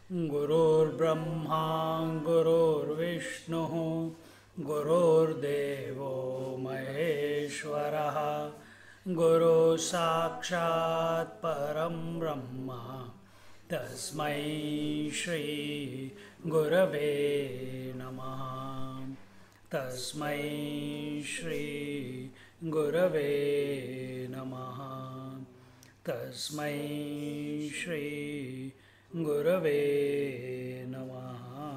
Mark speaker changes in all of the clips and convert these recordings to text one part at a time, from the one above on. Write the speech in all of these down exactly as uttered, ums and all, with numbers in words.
Speaker 1: गुरुर्ब्रह्मा गुरुर्विष्णुः गुरुर्देवो महेश्वरः गुरुः साक्षात् परं ब्रह्म तस्मै श्री गुरवे नमः तस्मै श्री गुरवे नमः तस्मै Shri Gurave Namaha.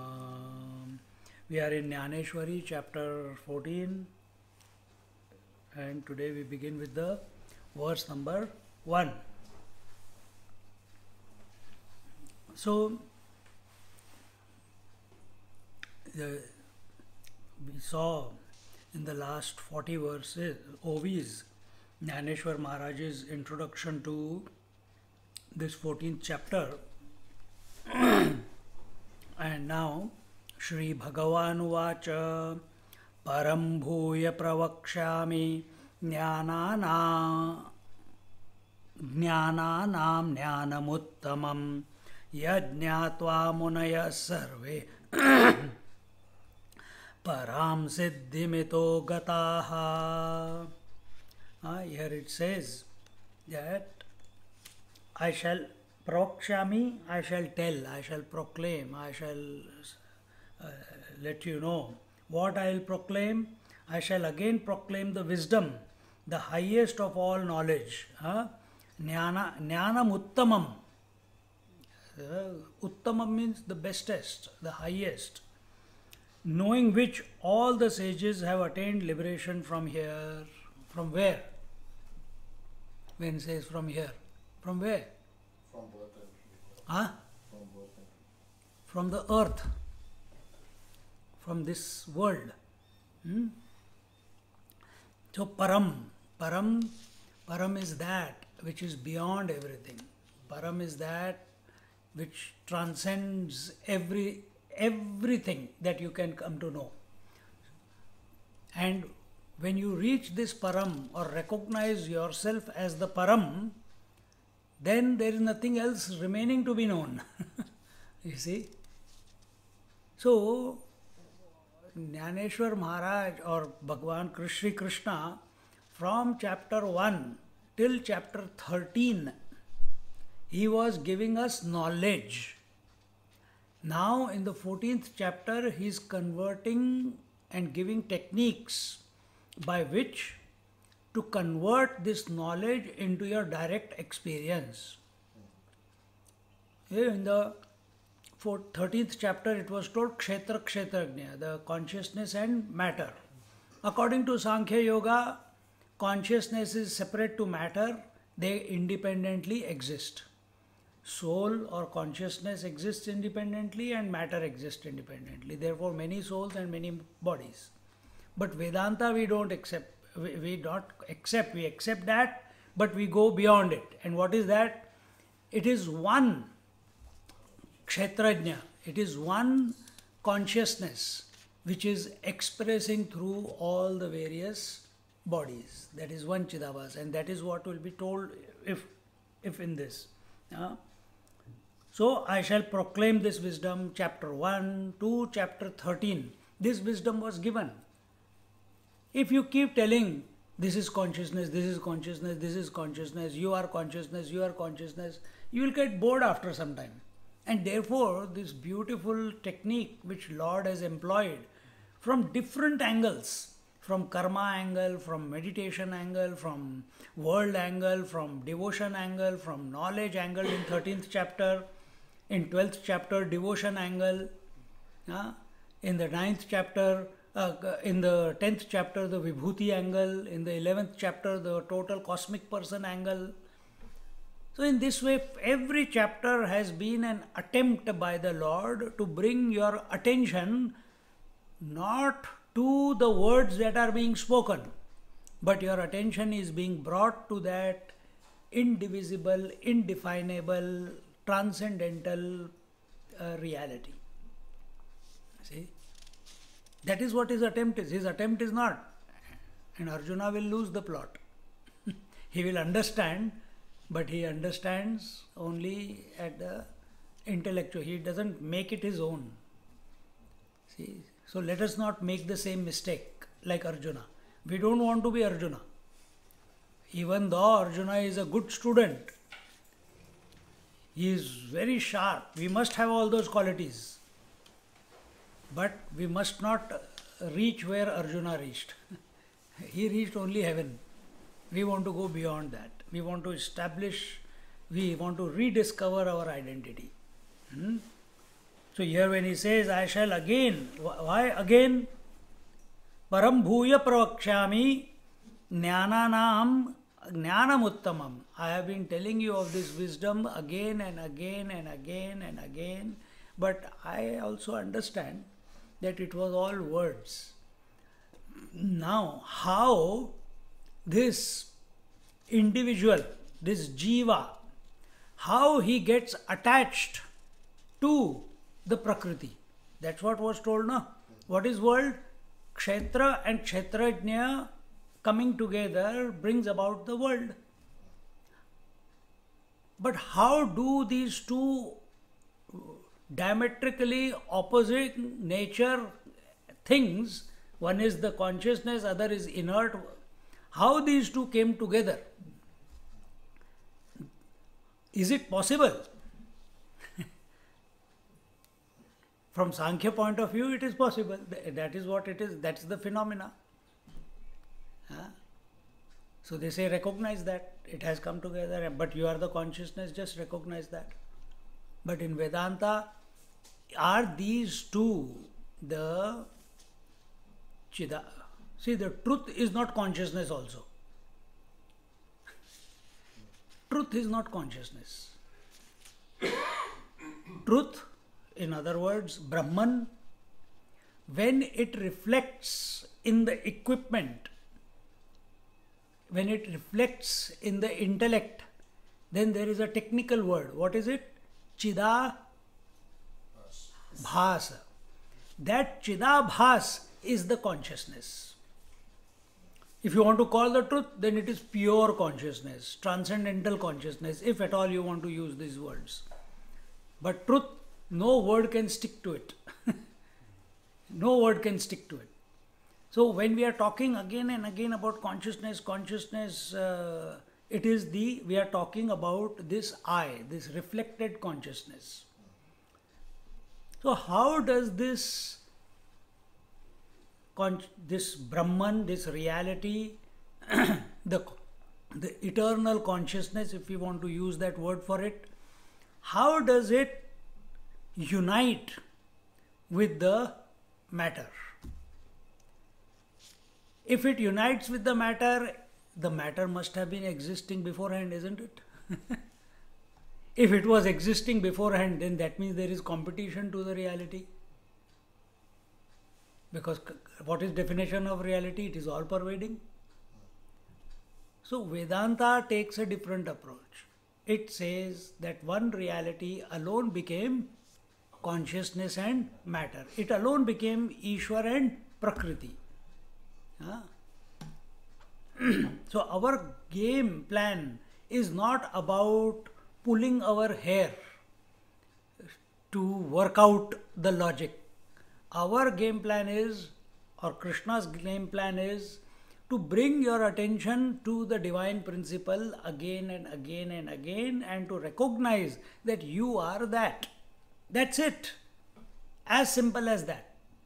Speaker 1: We are in Jnaneshwari chapter fourteen and today we begin with the verse number one. So, the, we saw in the last forty verses, O Vs, Jnaneshwar Maharaj's introduction to this fourteenth chapter. And now Shri Bhagavan Uvacha Param Bhuya Pravakshami Jnanana Jnananam Jnanamuttamam Yajñatva Munaya Sarve Param Siddhimito Gataha. Ah, here it says that I shall Prakshami, I shall tell, I shall proclaim, I shall uh, let you know. What I will proclaim? I shall again proclaim the wisdom, the highest of all knowledge. Huh? Jnana, Jnanam Uttamam. Uh, Uttamam means the bestest, the highest. Knowing which all the sages have attained liberation from here. From where? When it says from here. From where?
Speaker 2: From birth and
Speaker 1: Huh?
Speaker 2: from birth and
Speaker 1: From the earth, from this world. Hmm? So Param, Param, Param is that which is beyond everything. Param is that which transcends every everything that you can come to know. And when you reach this Param or recognize yourself as the Param, then there is nothing else remaining to be known. You see? So, Jnaneshwar Maharaj or Bhagavan Shri Krishna, from chapter one till chapter thirteen, he was giving us knowledge. Now, in the fourteenth chapter, he is converting and giving techniques by which to convert this knowledge into your direct experience. In the thirteenth chapter, it was told Kshetra Kshetrajna, the consciousness and matter. According to Sankhya Yoga, consciousness is separate to matter, they independently exist. Soul or consciousness exists independently and matter exists independently. Therefore, many souls and many bodies. But Vedanta, we don't accept. We, we don't accept, we accept that, but we go beyond it. And what is that? It is one Kshetrajna, it is one consciousness which is expressing through all the various bodies. That is one Chidabhas, and that is what will be told if, if in this. Uh, so I shall proclaim this wisdom, chapter one to chapter thirteen. This wisdom was given. If you keep telling, this is consciousness, this is consciousness, this is consciousness, you are consciousness, you are consciousness, you will get bored after some time. And therefore, this beautiful technique which Lord has employed from different angles, from karma angle, from meditation angle, from world angle, from devotion angle, from knowledge angle in thirteenth chapter, in twelfth chapter, devotion angle, uh, in the ninth chapter, Uh, in the tenth chapter, the Vibhuti angle, in the eleventh chapter, the total cosmic person angle. So in this way, every chapter has been an attempt by the Lord to bring your attention not to the words that are being spoken, but your attention is being brought to that indivisible, indefinable, transcendental uh, reality. See? That is what his attempt is. His attempt is not. And Arjuna will lose the plot. He will understand, but he understands only at the intellectual. He doesn't make it his own. See, so let us not make the same mistake like Arjuna. We don't want to be Arjuna. Even though Arjuna is a good student, he is very sharp. We must have all those qualities. But we must not reach where Arjuna reached. He reached only heaven. We want to go beyond that. We want to establish, we want to rediscover our identity. Hmm? So here when he says, I shall again, why again? Param bhuya pravakshami jnananam jnanamuttamam. I have been telling you of this wisdom again and again and again and again, but I also understand that it was all words. Now, how this individual, this jiva, how he gets attached to the Prakriti. That's what was told, no? What is world? Kshetra and Kshetrajna coming together brings about the world. But how do these two diametrically opposite nature things, one is the consciousness, other is inert, how these two came together? Is it possible? From Sankhya point of view, it is possible. That is what it is. That's the phenomena. Huh? So they say recognize that. It has come together. But you are the consciousness, just recognize that. But in Vedanta, are these two the Chida? See, the truth is not consciousness also. Truth is not consciousness. Truth, in other words, Brahman, when it reflects in the equipment, when it reflects in the intellect, then there is a technical word. What is it? Chida Bhas. That Chida Bhas is the consciousness. If you want to call the truth, then it is pure consciousness, transcendental consciousness, if at all you want to use these words. But truth, no word can stick to it. No word can stick to it. So when we are talking again and again about consciousness, consciousness, uh, it is the, we are talking about this I, this reflected consciousness. So how does this, this Brahman, this reality, the, the eternal consciousness, if we want to use that word for it, how does it unite with the matter? If it unites with the matter, the matter must have been existing beforehand, isn't it? If it was existing beforehand, then that means there is competition to the reality. Because what is definition of reality? It is all pervading. So Vedanta takes a different approach. It says that one reality alone became consciousness and matter. It alone became Ishwar and Prakriti. Huh? So our game plan is not about pulling our hair to work out the logic. Our game plan is, or Krishna's game plan is, to bring your attention to the divine principle again and again and again, and to recognize that you are that. That's it. As simple as that.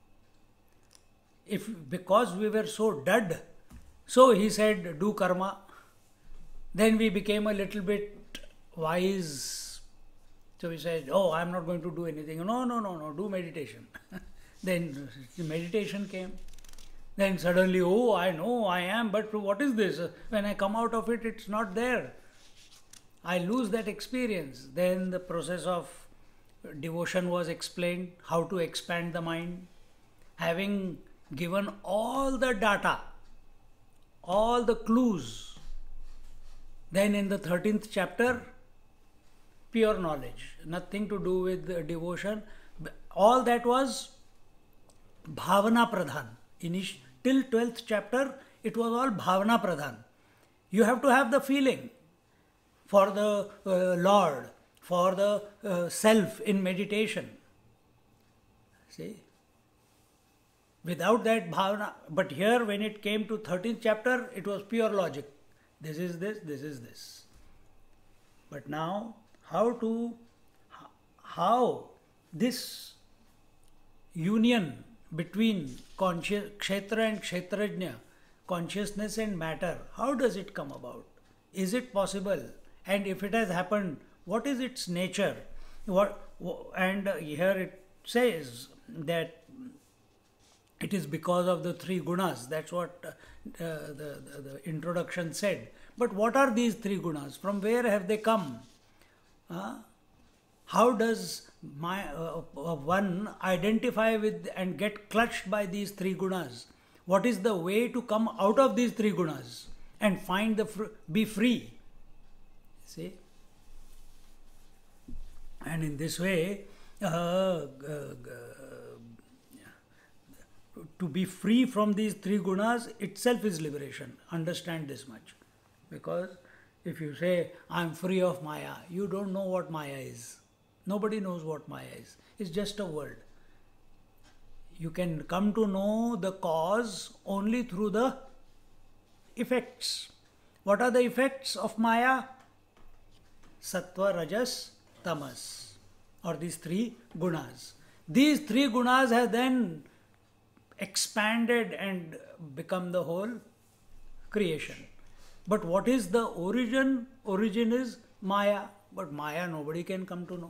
Speaker 1: If because we were so dud, so he said, do karma. Then we became a little bit wise. So we said, oh, I'm not going to do anything. No, no, no, no, do meditation. Then meditation came. Then suddenly, oh, I know I am, but what is this? When I come out of it, it's not there. I lose that experience. Then the process of devotion was explained, how to expand the mind. Having given all the data, all the clues, then in the thirteenth chapter, pure knowledge, nothing to do with devotion. All that was bhavana pradhan. Inish, till twelfth chapter, it was all bhavana pradhan. You have to have the feeling for the uh, Lord, for the uh, self in meditation. See? Without that bhavana, but here when it came to thirteenth chapter, it was pure logic. This is this, this is this. But now, how to, how this union between conscious, kshetra and kshetrajna, consciousness and matter, how does it come about? Is it possible? And if it has happened, what is its nature? What, and here it says that it is because of the three gunas. That's what uh, the, the, the introduction said. But what are these three gunas? From where have they come? Uh, how does my uh, uh, one identify with and get clutched by these three gunas? What is the way to come out of these three gunas and find the fr- be free? See? And in this way, uh, uh, to be free from these three gunas itself is liberation. Understand this much. Because if you say, I am free of Maya, you don't know what Maya is. Nobody knows what Maya is. It's just a word. You can come to know the cause only through the effects. What are the effects of Maya? Sattva, Rajas, Tamas, or these three gunas. These three gunas have then expanded and become the whole creation. But what is the origin? Origin is Maya. But Maya nobody can come to know.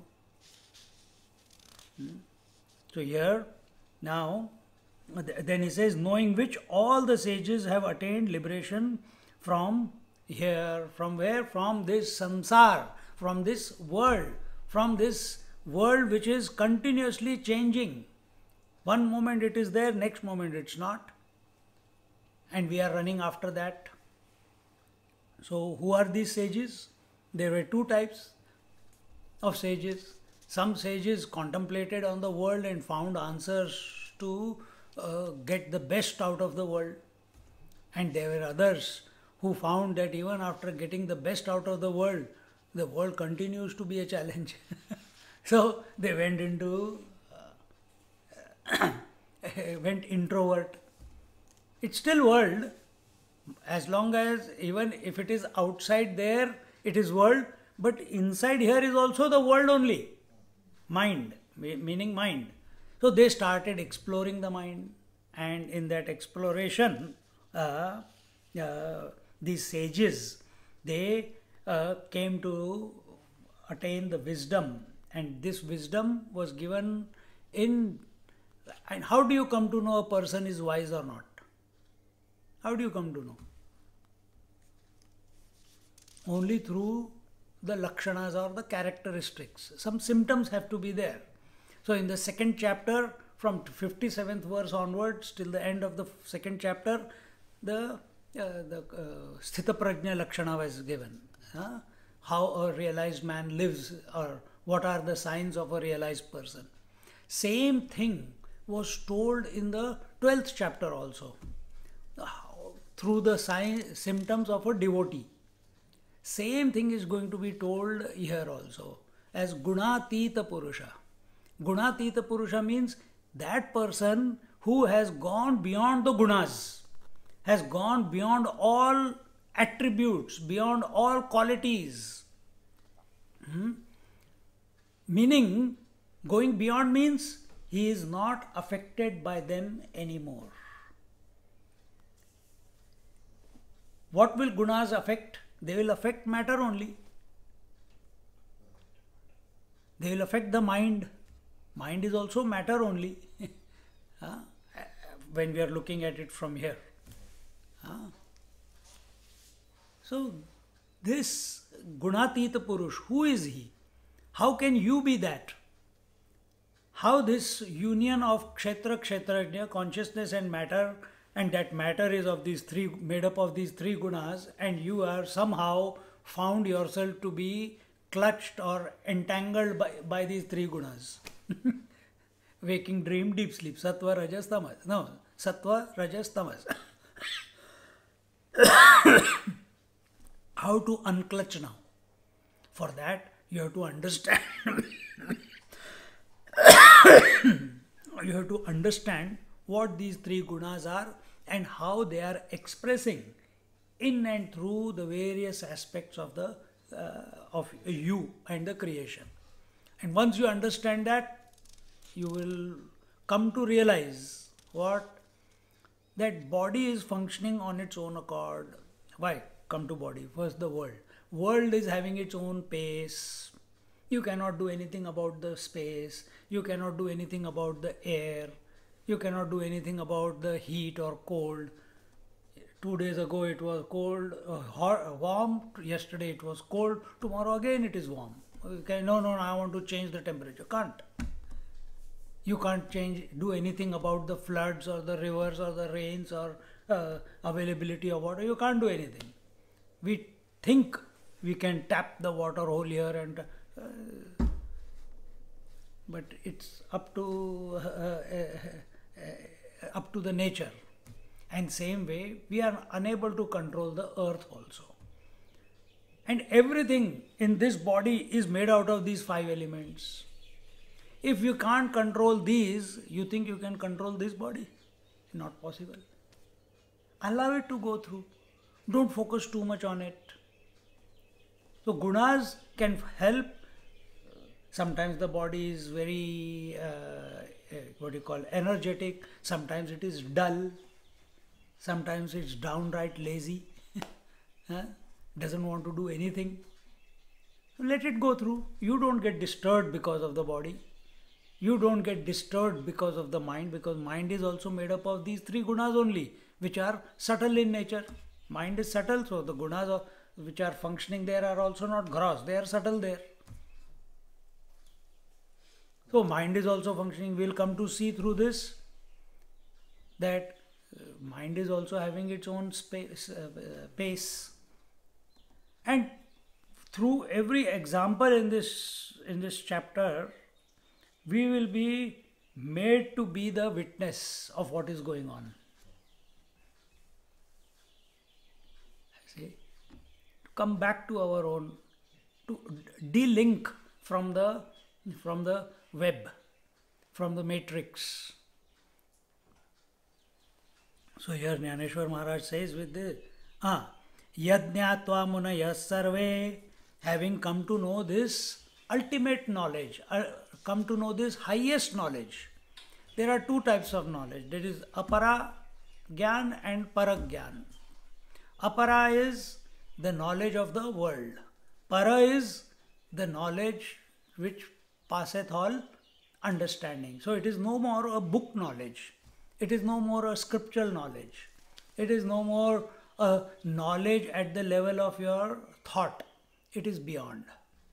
Speaker 1: Hmm? So here, now, then he says, knowing which all the sages have attained liberation from here, from where? From this samsara, from this world, from this world which is continuously changing. One moment it is there, next moment it's not. And we are running after that. So who are these sages? There were two types of sages. Some sages contemplated on the world and found answers to uh, get the best out of the world. And there were others who found that even after getting the best out of the world, the world continues to be a challenge. So they went into, uh, went introvert. It's still world, as long as, even if it is outside there, it is world, but inside here is also the world only. Mind, meaning mind. So they started exploring the mind, and in that exploration, uh, uh, these sages, they uh, came to attain the wisdom, and this wisdom was given in. And how do you come to know a person is wise or not? How do you come to know? Only through the lakshanas or the characteristics. Some symptoms have to be there. So in the second chapter, from fifty-seventh verse onwards till the end of the second chapter, the uh, the uh, sthita prajna lakshana was given. Huh? How a realized man lives, or what are the signs of a realized person. Same thing was told in the twelfth chapter also, through the sign, symptoms of a devotee. Same thing is going to be told here also as Gunatita Purusha. Gunatita Purusha means that person who has gone beyond the gunas, has gone beyond all attributes, beyond all qualities. Hmm? Meaning, going beyond means he is not affected by them anymore. What will gunas affect? They will affect matter only. They will affect the mind. Mind is also matter only. Huh? When we are looking at it from here. Huh? So, this Gunatita Purush, who is he? How can you be that? How this union of Kshetra, Kshetrajna, consciousness and matter, and that matter is of these three, made up of these three gunas, and you are somehow found yourself to be clutched or entangled by, by these three gunas. Waking dream, deep sleep, sattva, rajas, tamas. No, sattva, rajas, tamas. How to unclutch now? For that, You have to understand. You have to understand what these three gunas are and how they are expressing in and through the various aspects of the uh, of you and the creation. And once you understand that, you will come to realize what that body is functioning on its own accord. Why? Come to body. First the world. World is having its own pace. You cannot do anything about the space. You cannot do anything about the air. You cannot do anything about the heat or cold. Two days ago it was cold, uh, hot, warm. Yesterday it was cold. Tomorrow again it is warm. Okay, no, no, no, I want to change the temperature. Can't. You can't change, do anything about the floods or the rivers or the rains or uh, availability of water. You can't do anything. We think we can tap the water hole here and uh, but it's up to uh, uh, uh, up to the nature. And same way, we are unable to control the earth also. And everything in this body is made out of these five elements. If you can't control these, you think you can control this body? Not possible. Allow it to go through. Don't focus too much on it. So gunas can help. Sometimes the body is very, uh, what do you call, energetic. Sometimes it is dull. Sometimes it's downright lazy. Huh? Doesn't want to do anything. Let it go through. You don't get disturbed because of the body. You don't get disturbed because of the mind, because mind is also made up of these three gunas only, which are subtle in nature. Mind is subtle, so the gunas are, which are functioning there are also not gross, they are subtle there. So mind is also functioning. We'll come to see through this that uh, mind is also having its own space, uh, pace. And through every example in this in this chapter, we will be made to be the witness of what is going on. See, to come back to our own, to de-link from the from the web, from the matrix. So here Jnaneshwar Maharaj says with this, ah, Yajñātva munaya sarve, having come to know this ultimate knowledge, uh, come to know this highest knowledge. There are two types of knowledge. There is apara gyan and paragyan. Apara is the knowledge of the world. Para is the knowledge which passeth all understanding. So it is no more a book knowledge. It is no more a scriptural knowledge. It is no more a knowledge at the level of your thought. It is beyond.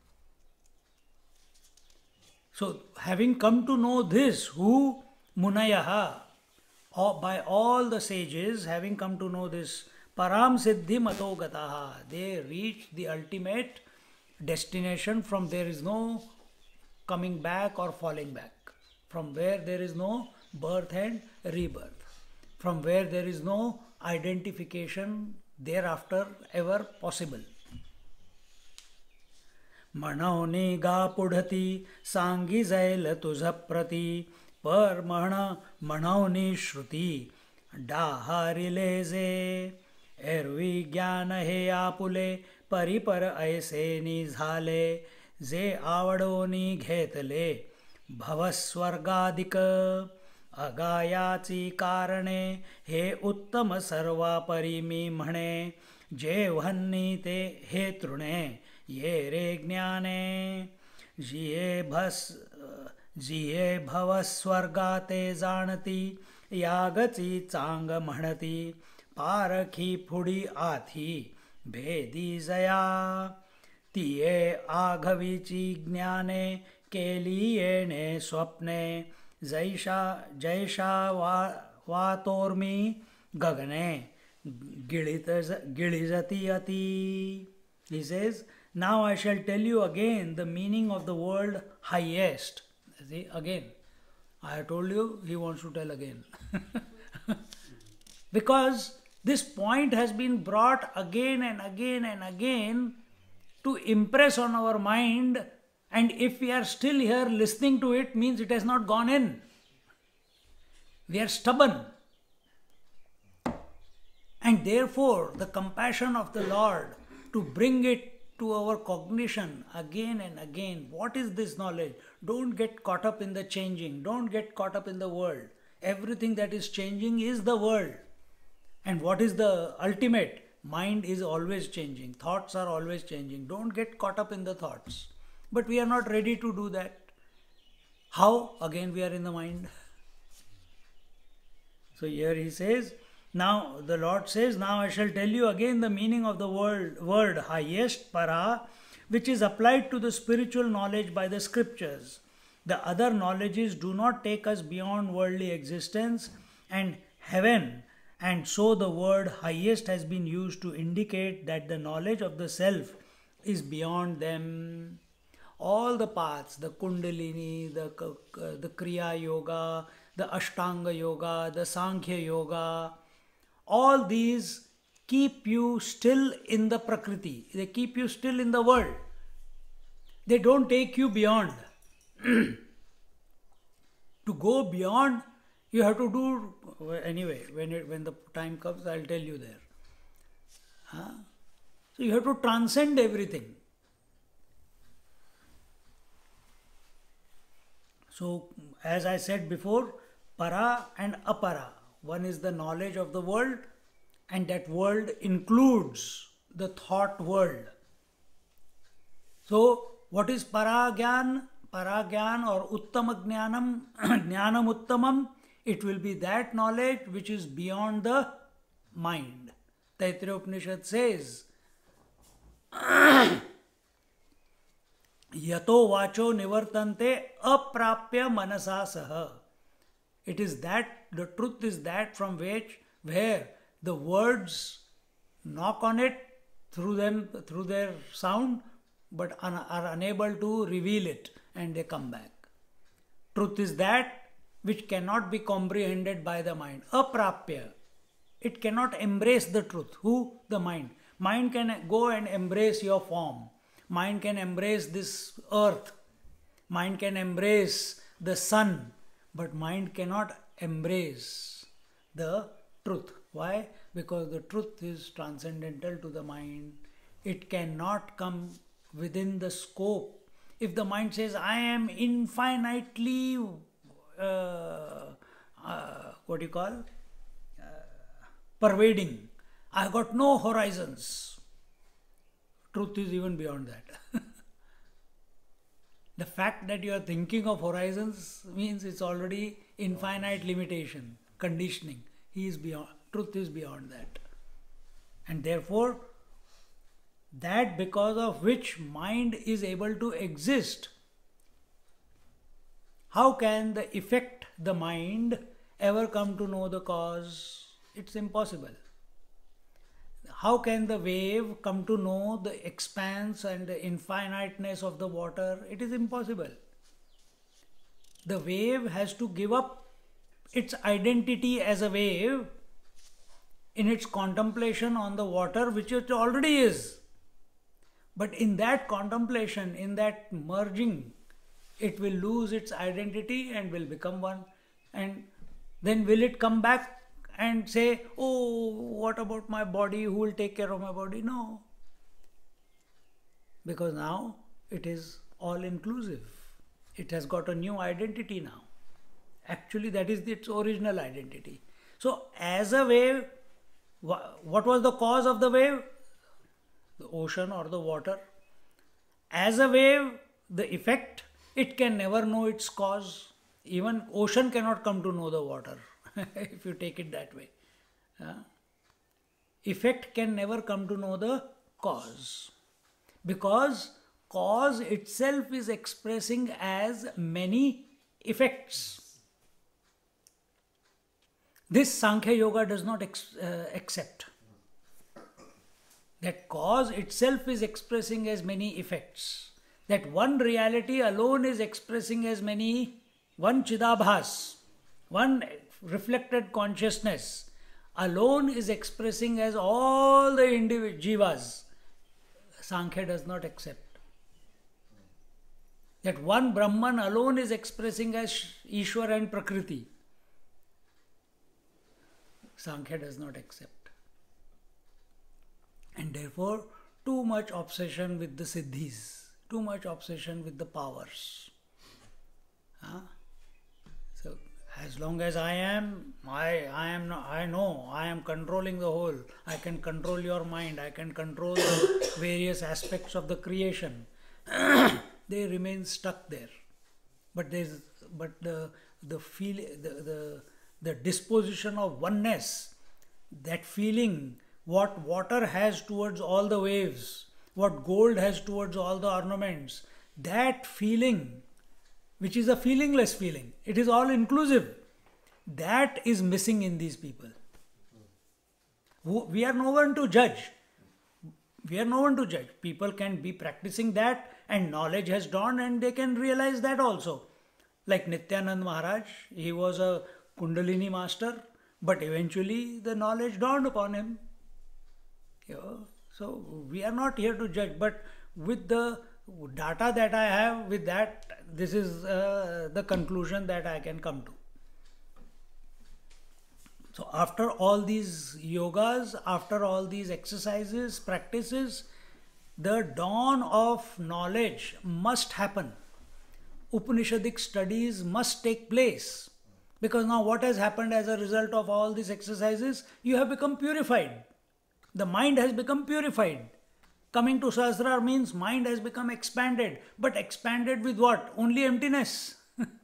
Speaker 1: So having come to know this, who munayaha, by all the sages, having come to know this, param siddhi mato gataha, they reach the ultimate destination. From there is no coming back or falling back, from where there is no birth and rebirth, from where there is no identification thereafter ever possible. Manavni ga pudhati sangi zail tujha prati par mahna manavni shruti dahari leze ervi jnana he apule paripar aise ni zhale जे आवडोनी घेतले भवस्वर्गादिक अगायाची कारणे हे उत्तम सर्वा परिमी म्हणे जे वहन्नी ते हे तृणे ये रे ज्ञाने जिये भस जिये भवस्वर्गाते जाणती यागची चांग म्हणती पारखी फुडी आथी भेदी जया तिये आघवीची ज्ञाने केली येणे स्वप्ने जैशा जैशा वा वातोर्मी गगने गिळित गिळिजती अति. He says, now I shall tell you again the meaning of the word highest. See, again, I have told you, he wants to tell again. Because this point has been brought again and again and again to impress on our mind, and if we are still here listening to it, means it has not gone in. We are stubborn. And therefore, the compassion of the Lord to bring it to our cognition again and again. What is this knowledge? Don't get caught up in the changing. Don't get caught up in the world. Everything that is changing is the world. And what is the ultimate? Mind is always changing. Thoughts are always changing. Don't get caught up in the thoughts. But we are not ready to do that. How? Again, we are in the mind. So here he says, now the Lord says, now I shall tell you again the meaning of the word, word highest, para, which is applied to the spiritual knowledge by the scriptures. The other knowledges do not take us beyond worldly existence and heaven, and so the word highest has been used to indicate that the knowledge of the self is beyond them. All the paths, the Kundalini, the, the Kriya Yoga, the Ashtanga Yoga, the Sankhya Yoga, all these keep you still in the Prakriti. They keep you still in the world. They don't take you beyond. To go beyond, you have to do, anyway, when, it, when the time comes, I'll tell you there. Huh? So you have to transcend everything. So, as I said before, para and apara. One is the knowledge of the world, and that world includes the thought world. So, what is paragyan? Paragyan or uttama jnanam, jnanam uttamam, it will be that knowledge which is beyond the mind. Taittiriya Upanishad says, Yato vacho nivartante aprapya manasa saha. It is that, the truth is that from which, where the words knock on it through them, through their sound, but un, are unable to reveal it, and they come back. Truth is that which cannot be comprehended by the mind. Aprapya. It cannot embrace the truth. Who? The mind. Mind can go and embrace your form. Mind can embrace this earth. Mind can embrace the sun. But mind cannot embrace the truth. Why? Because the truth is transcendental to the mind. It cannot come within the scope. If the mind says, I am infinitely, uh, uh, what do you call, uh, pervading. I have got no horizons. Truth is even beyond that. The fact that you are thinking of horizons means it's already infinite limitation, conditioning. He is beyond, truth is beyond that. And therefore, that because of which mind is able to exist. How can the effect, the mind, ever come to know the cause? It's impossible. How can the wave come to know the expanse and the infiniteness of the water? It is impossible. The wave has to give up its identity as a wave in its contemplation on the water, which it already is. But in that contemplation, in that merging, it will lose its identity and will become one. And then will it come back and say, oh, what about my body? Who will take care of my body? No. Because now it is all inclusive. It has got a new identity now. Actually, that is its original identity. So, as a wave, what was the cause of the wave? The ocean or the water. As a wave, the effect, it can never know its cause. Even ocean cannot come to know the water, if you take it that way. Uh, effect can never come to know the cause. Because cause itself is expressing as many effects. This Sankhya Yoga does not ex- uh, accept. That cause itself is expressing as many effects. That one reality alone is expressing as many, one Chidabhas, one reflected consciousness alone is expressing as all the individual jivas. Sankhya does not accept. That one Brahman alone is expressing as Ishwar and Prakriti. Sankhya does not accept. And therefore, too much obsession with the siddhis, too much obsession with the powers. Huh? So, as long as I am, I, I am, not, I know, I am controlling the whole. I can control your mind. I can control the various aspects of the creation. They remain stuck there. But there's, but the the feel, the, the the disposition of oneness, that feeling, what water has towards all the waves, what gold has towards all the ornaments, that feeling, which is a feelingless feeling, it is all inclusive, that is missing in these people. We are no one to judge. We are no one to judge. People can be practicing that and knowledge has dawned and they can realize that also. Like Nityanand Maharaj, he was a Kundalini master, but eventually the knowledge dawned upon him. You know, so we are not here to judge, but with the data that I have, with that, this is uh, the conclusion that I can come to. So after all these yogas, after all these exercises, practices, the dawn of knowledge must happen. Upanishadic studies must take place. Because now what has happened as a result of all these exercises? You have become purified. The mind has become purified. Coming to Sahasrara means mind has become expanded. But expanded with what? Only emptiness.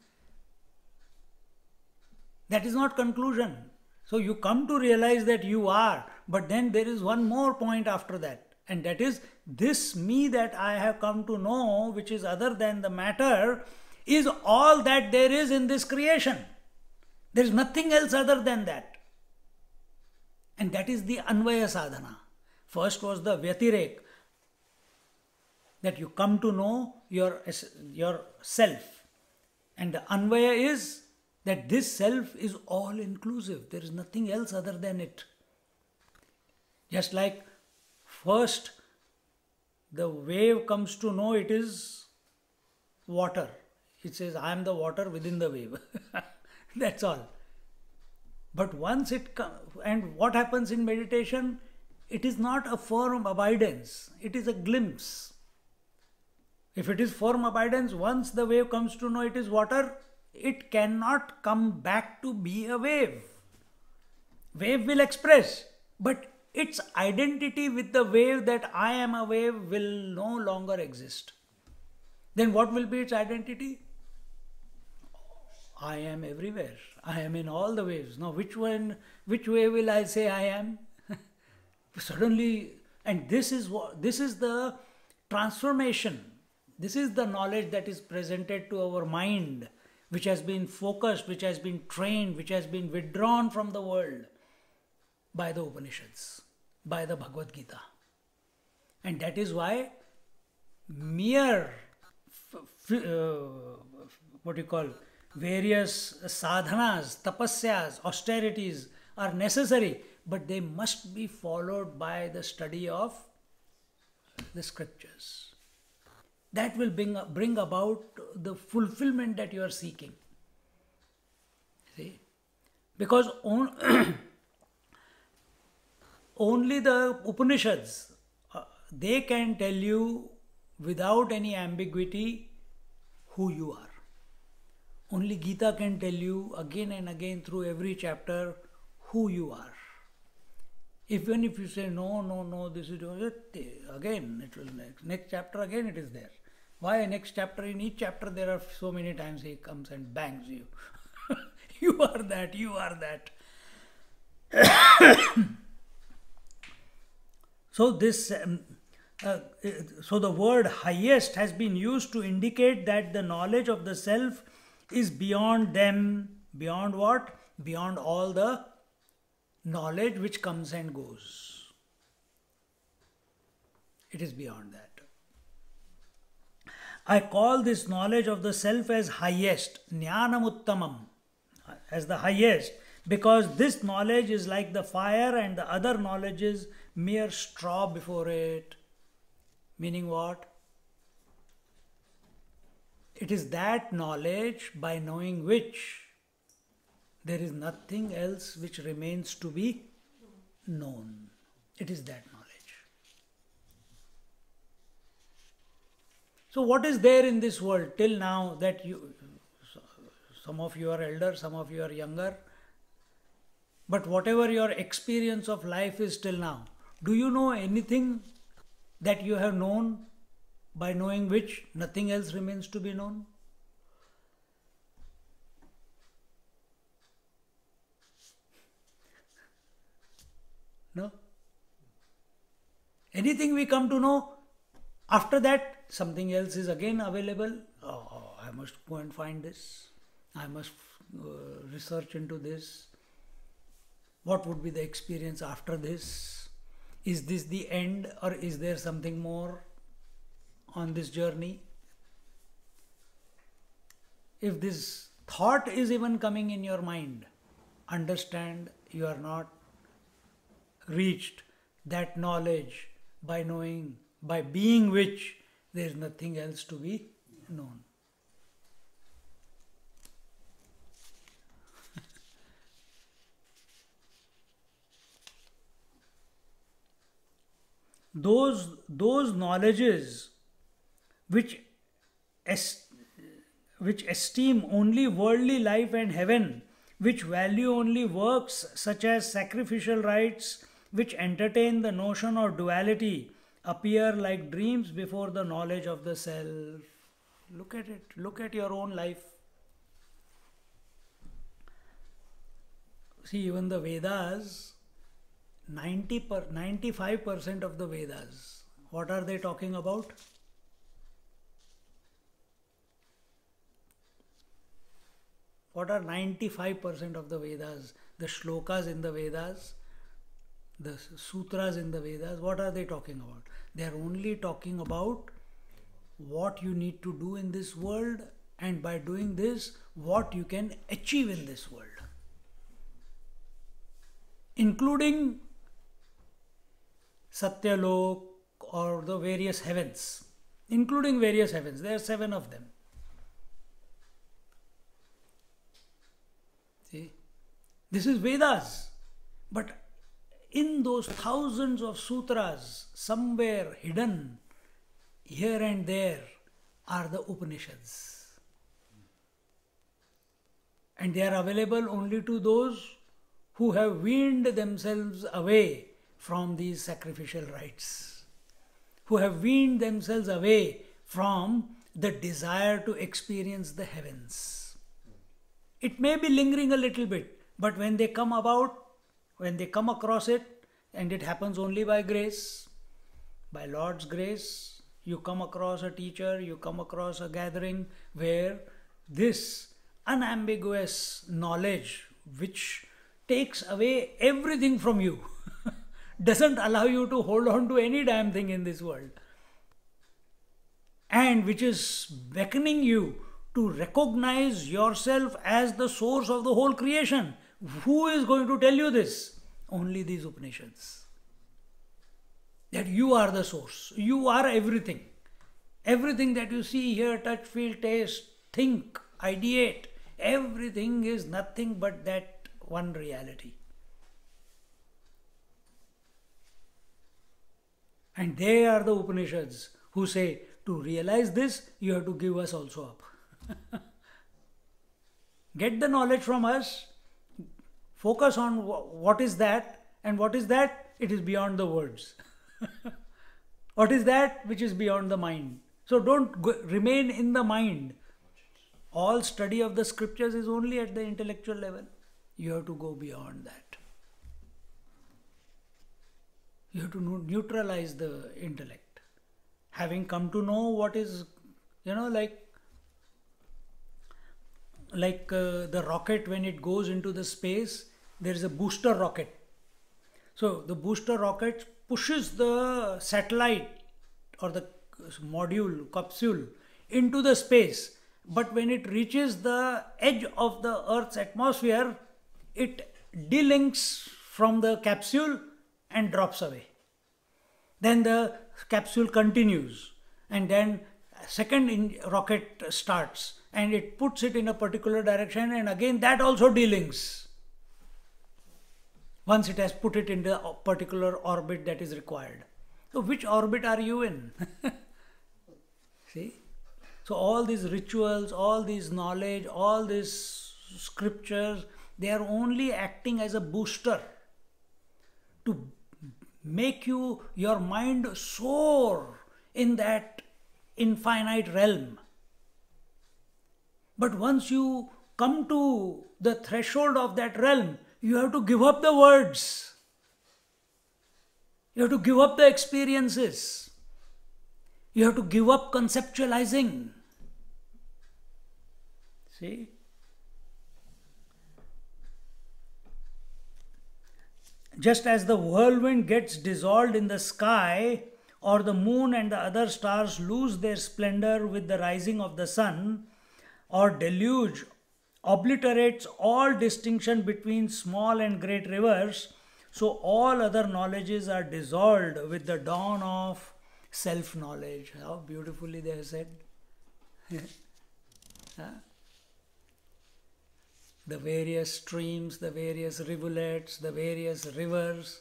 Speaker 1: That is not conclusion. So you come to realize that you are. But then there is one more point after that. And that is, this me that I have come to know, which is other than the matter, is all that there is in this creation. There is nothing else other than that. And that is the Anvaya Sadhana. First was the Vyatirek, that you come to know your, your self. And the Anvaya is that this self is all inclusive. There is nothing else other than it. Just like first the wave comes to know it is water. It says, I am the water within the wave. That's all. But once it comes, and what happens in meditation? It is not a firm abidance. It is a glimpse. If it is firm abidance, once the wave comes to know it is water, it cannot come back to be a wave. Wave will express, but its identity with the wave that I am a wave will no longer exist. Then what will be its identity? I am everywhere. I am in all the waves. Now which one, which wave will I say I am? Suddenly, and this is what, this is the transformation. This is the knowledge that is presented to our mind, which has been focused, which has been trained, which has been withdrawn from the world by the Upanishads, by the Bhagavad Gita. And that is why mere, f- f- uh, what you call, various sadhanas, tapasyas, austerities are necessary, but they must be followed by the study of the scriptures. That will bring, bring about the fulfillment that you are seeking. See? Because on, only the Upanishads, uh, they can tell you without any ambiguity who you are. Only Gita can tell you again and again through every chapter who you are. Even if you say, no, no, no, this is it, again, it will next, next chapter, again it is there. Why next chapter? In each chapter there are so many times he comes and bangs you. You are that, you are that. So this, um, uh, so the word highest has been used to indicate that the knowledge of the self is beyond them. Beyond what? Beyond all the knowledge which comes and goes. It is beyond that. I call this knowledge of the self as highest, Jnanamuttamam, as the highest, because this knowledge is like the fire and the other knowledge is mere straw before it. Meaning what? It is that knowledge by knowing which there is nothing else which remains to be known. It is that knowledge. So what is there in this world till now that you, some of you are elder, some of you are younger, but whatever your experience of life is till now, do you know anything that you have known by knowing which nothing else remains to be known? No? Anything we come to know, after that something else is again available. Oh, I must go and find this. I must uh, research into this. What would be the experience after this? Is this the end, or is there something more on this journey? If this thought is even coming in your mind, understand you are not reached that knowledge by knowing, by being which there is nothing else to be known. Those, those knowledges which, est, which esteem only worldly life and heaven, which value only works such as sacrificial rites, which entertain the notion of duality, appear like dreams before the knowledge of the self. Look at it. Look at your own life. See, even the Vedas, ninety per, ninety-five percent of the Vedas, what are they talking about? What are ninety-five percent of the Vedas? The shlokas in the Vedas, the sutras in the Vedas, what are they talking about? They are only talking about what you need to do in this world, and by doing this, what you can achieve in this world. Including Satyalok or the various heavens. Including various heavens. There are seven of them. See? This is Vedas. But in those thousands of sutras, somewhere hidden, here and there, are the Upanishads. And they are available only to those who have weaned themselves away from these sacrificial rites, who have weaned themselves away from the desire to experience the heavens. It may be lingering a little bit, but when they come about, when they come across it, and it happens only by grace, by Lord's grace, you come across a teacher, you come across a gathering where this unambiguous knowledge, which takes away everything from you, doesn't allow you to hold on to any damn thing in this world, and which is beckoning you to recognize yourself as the source of the whole creation. Who is going to tell you this? Only these Upanishads. That you are the source. You are everything. Everything that you see, hear, touch, feel, taste, think, ideate, everything is nothing but that one reality. And they are the Upanishads who say, to realize this, you have to give us also up. Get the knowledge from us, focus on what is that, and what is that? It is beyond the words. What is that which is beyond the mind? So don't go, remain in the mind. All study of the scriptures is only at the intellectual level. You have to go beyond that. You have to neutralize the intellect. Having come to know what is, you know, like like uh, the rocket, when it goes into the space, there is a booster rocket. So the booster rocket pushes the satellite or the module, capsule into the space. But when it reaches the edge of the Earth's atmosphere, it delinks from the capsule and drops away. Then the capsule continues, and then second in rocket starts, and it puts it in a particular direction, and again that also delinks once it has put it in the particular orbit that is required. So which orbit are you in? See? So all these rituals, all these knowledge, all these scriptures, they are only acting as a booster to make you, your mind soar in that infinite realm. But once you come to the threshold of that realm, you have to give up the words. You have to give up the experiences. You have to give up conceptualizing. See? Just as the whirlwind gets dissolved in the sky, or the moon and the other stars lose their splendor with the rising of the sun, or deluge obliterates all distinction between small and great rivers, so all other knowledges are dissolved with the dawn of self-knowledge. How beautifully they have said. Huh? The various streams, the various rivulets, the various rivers.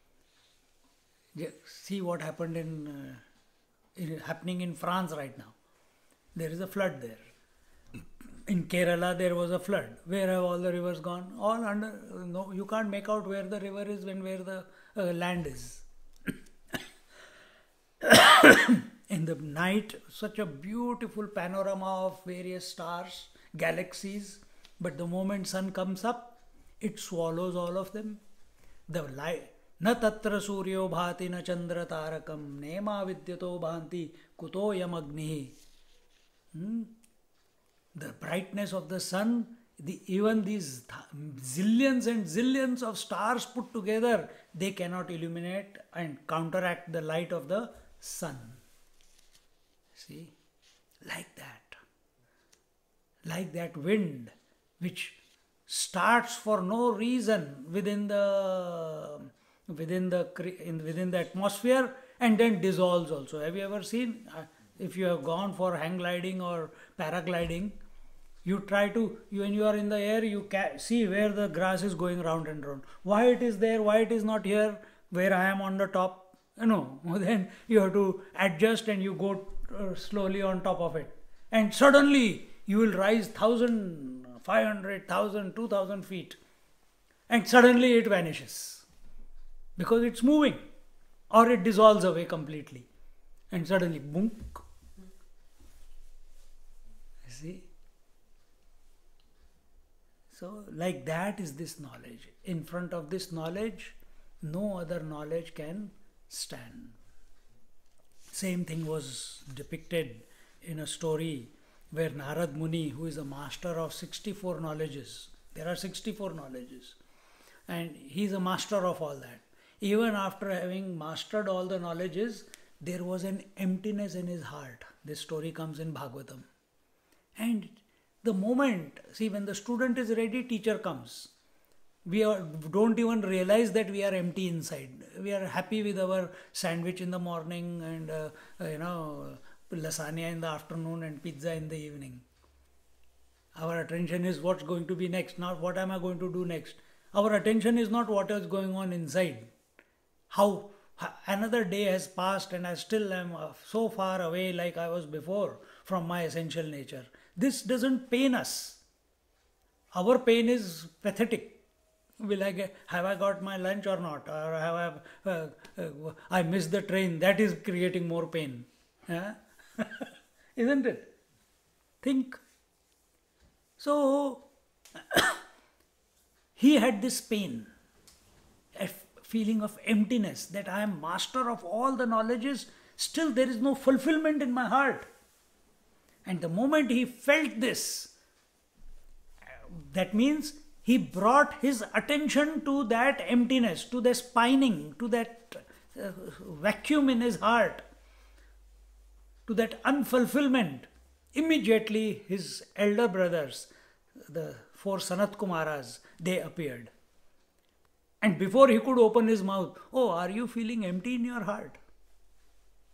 Speaker 1: See what happened in, uh, in happening in France right now. There is a flood there. In Kerala there was a flood. Where have all the rivers gone? All under. No, you can't make out where the river is when where the uh, land is. In the night, such a beautiful panorama of various stars, galaxies. But the moment sun comes up, it swallows all of them. The light. Na tatra suryo bhati na chandra tarakam nema vidyato bhanti kuto yam agnihi. Hmm? The brightness of the sun, the, even these zillions and zillions of stars put together, they cannot illuminate and counteract the light of the sun. See? Like that. Like that wind, which starts for no reason within the within the in, within the atmosphere and then dissolves also. Have you ever seen, uh, if you have gone for hang gliding or paragliding, you try to, you, when you are in the air, you ca- see where the grass is going round and round. Why it is there, why it is not here, where I am on the top, you know, then you have to adjust and you go uh, slowly on top of it. And suddenly you will rise thousand, five hundred, thousand, two thousand feet. And suddenly it vanishes. Because it's moving. Or it dissolves away completely. And suddenly, boom. See? So, like that is this knowledge. In front of this knowledge, no other knowledge can stand. Same thing was depicted in a story where Narad Muni, who is a master of sixty-four knowledges, there are sixty-four knowledges, and he is a master of all that. Even after having mastered all the knowledges, there was an emptiness in his heart. This story comes in Bhagavatam. And the moment, see, when the student is ready, teacher comes. We are, don't even realize that we are empty inside. We are happy with our sandwich in the morning and, uh, you know, lasagna in the afternoon and pizza in the evening. Our attention is what's going to be next, not what am I going to do next. Our attention is not what is going on inside. How another day has passed and I still am so far away like I was before from my essential nature. This doesn't pain us. Our pain is pathetic. Will I get, have I got my lunch or not? Or have I, uh, uh, I missed the train. That is creating more pain. Huh? Isn't it? Think. So, he had this pain, a feeling of emptiness, that I am master of all the knowledges, still there is no fulfillment in my heart. And the moment he felt this, that means he brought his attention to that emptiness, to the pining, to that uh, vacuum in his heart, to that unfulfillment. Immediately his elder brothers, the four Sanat Kumaras, they appeared. And before he could open his mouth, oh, are you feeling empty in your heart?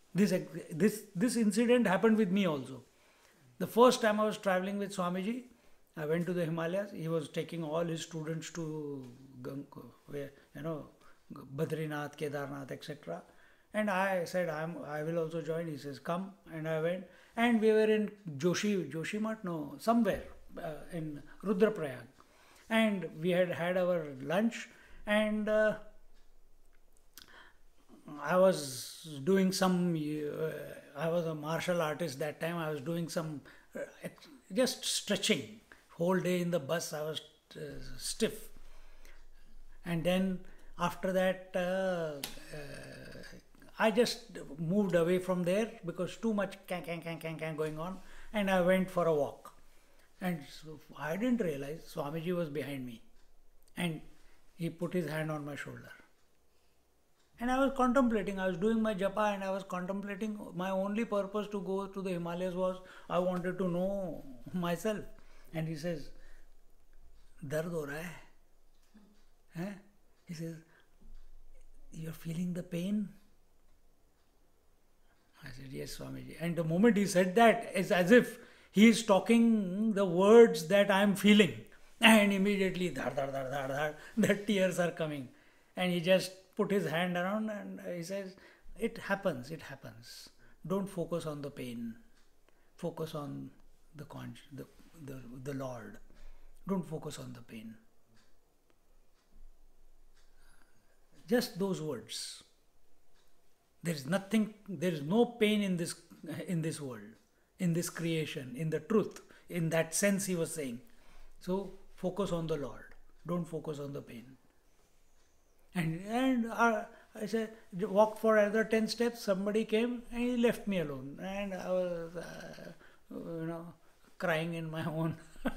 Speaker 1: This, this, this incident happened with me also. The first time I was traveling with Swamiji, I went to the Himalayas. He was taking all his students to Gang, where, you know, Badrinath, Kedarnath, et cetera. And I said, I'm, I will also join. He says, come. And I went. And we were in Joshi, Joshimath, no, somewhere uh, in Rudraprayag. And we had had our lunch. And uh, I was doing some, uh, I was a martial artist that time. I was doing some, uh, just stretching. Whole day in the bus, I was uh, stiff. And then after that, uh, uh, I just moved away from there because too much can can can can can going on, and I went for a walk. And so I didn't realize Swamiji was behind me, and he put his hand on my shoulder. And I was contemplating, I was doing my japa and I was contemplating. My only purpose to go to the Himalayas was I wanted to know myself. And he says, "Dard ho raha hai?" Eh? He says, "You're feeling the pain?" I said, "Yes, Swamiji." And the moment he said that, it's as if he is talking the words that I am feeling. And immediately, dhar, dhar, dhar, dhar, dhar, the tears are coming. And he just put his hand around and he says, "It happens, it happens. Don't focus on the pain. Focus on the conscience, the, the, the Lord. Don't focus on the pain." Just those words. There is nothing, there is no pain in this in this world, in this creation, in the truth. In that sense he was saying. So focus on the Lord. Don't focus on the pain. And, and uh, I said, walk for another ten steps, somebody came and he left me alone. And I was, uh, you know, crying in my own.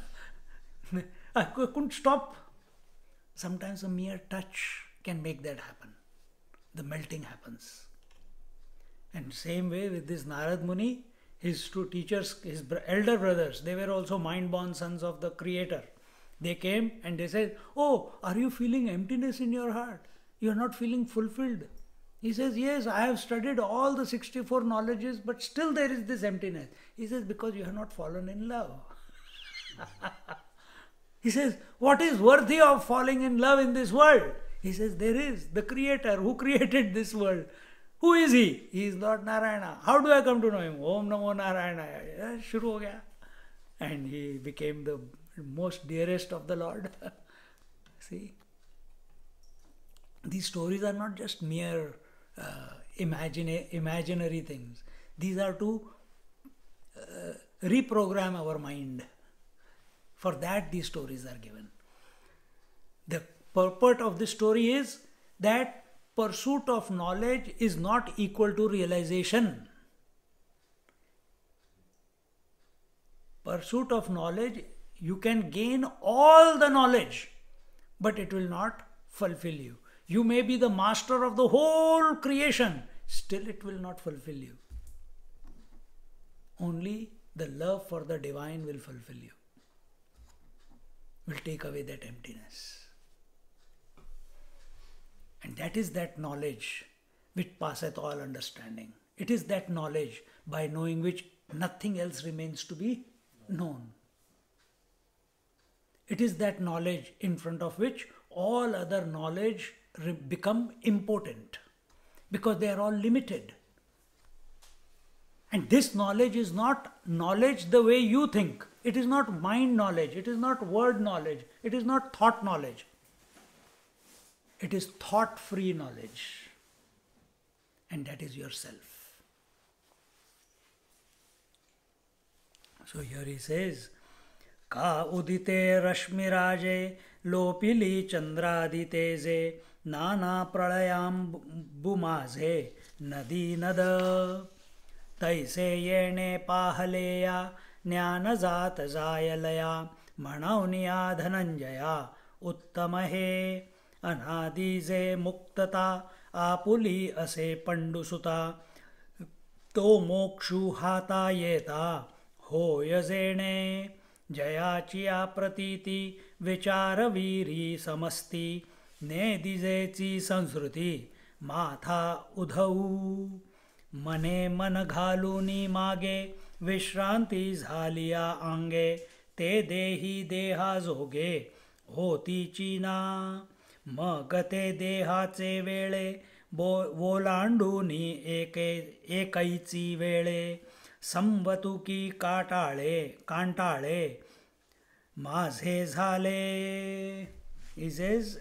Speaker 1: I couldn't stop. Sometimes a mere touch can make that happen. The melting happens. And same way with this Narad Muni, his two teachers, his elder brothers, they were also mind-born sons of the Creator. They came and they said, "Oh, are you feeling emptiness in your heart? You are not feeling fulfilled." He says, "Yes, I have studied all the sixty-four knowledges, but still there is this emptiness." He says, "Because you have not fallen in love." He says, "What is worthy of falling in love in this world?" He says, "There is the Creator who created this world. Who is He? He is Lord Narayana. How do I come to know Him? Om Namo Narayana." Shuru ho gaya. And he became the most dearest of the Lord. See? These stories are not just mere uh, imagine, imaginary things. These are to uh, reprogram our mind. For that these stories are given. The purport of this story is that pursuit of knowledge is not equal to realization. Pursuit of knowledge, you can gain all the knowledge, but it will not fulfill you. You may be the master of the whole creation, still it will not fulfill you. Only the love for the divine will fulfill you, will take away that emptiness. And that is that knowledge which passeth all understanding. It is that knowledge by knowing which nothing else remains to be known. It is that knowledge in front of which all other knowledge become impotent, because they are all limited. And this knowledge is not knowledge the way you think. It is not mind knowledge. It is not word knowledge. It is not thought knowledge. It is thought-free knowledge. And that is yourself. So here he says, "Ka udite rashmiraje lopili chandraditeze nana pralayam bumaze nadi nada taise yene pahaleya jnanazat zayalaya manauniya dhananjaya uttamahe अनादिजे मुक्तता आपुली असे पंडुसुता तो मोक्षु हाता येता हो यजेणे जयाचिया प्रतीति विचार वीरी समस्ती ने दिजेची संस्कृती माथा उधऊ मने मन घालूनी मागे विश्रांती झालिया अंगे ते देही देहा जोगे होतीची ना मग ते देहाचे वेळे बो ओलांडूनी एके एकैची वेळे संवतुकी काटाळे कांटाळे माझे झाले. He says,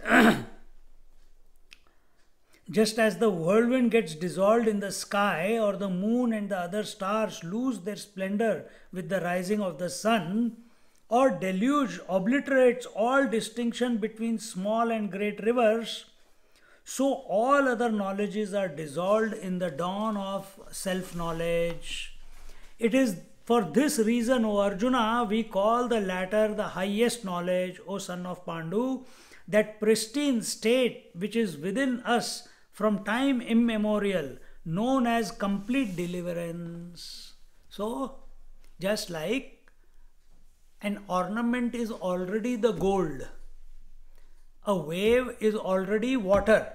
Speaker 1: just as the whirlwind gets dissolved in the sky, or the moon and the other stars lose their splendor with the rising of the sun, or deluge obliterates all distinction between small and great rivers, so all other knowledges are dissolved in the dawn of self-knowledge. It is for this reason, O Arjuna, we call the latter the highest knowledge, O son of Pandu, that pristine state which is within us from time immemorial, known as complete deliverance. So, just like an ornament is already the gold, a wave is already water,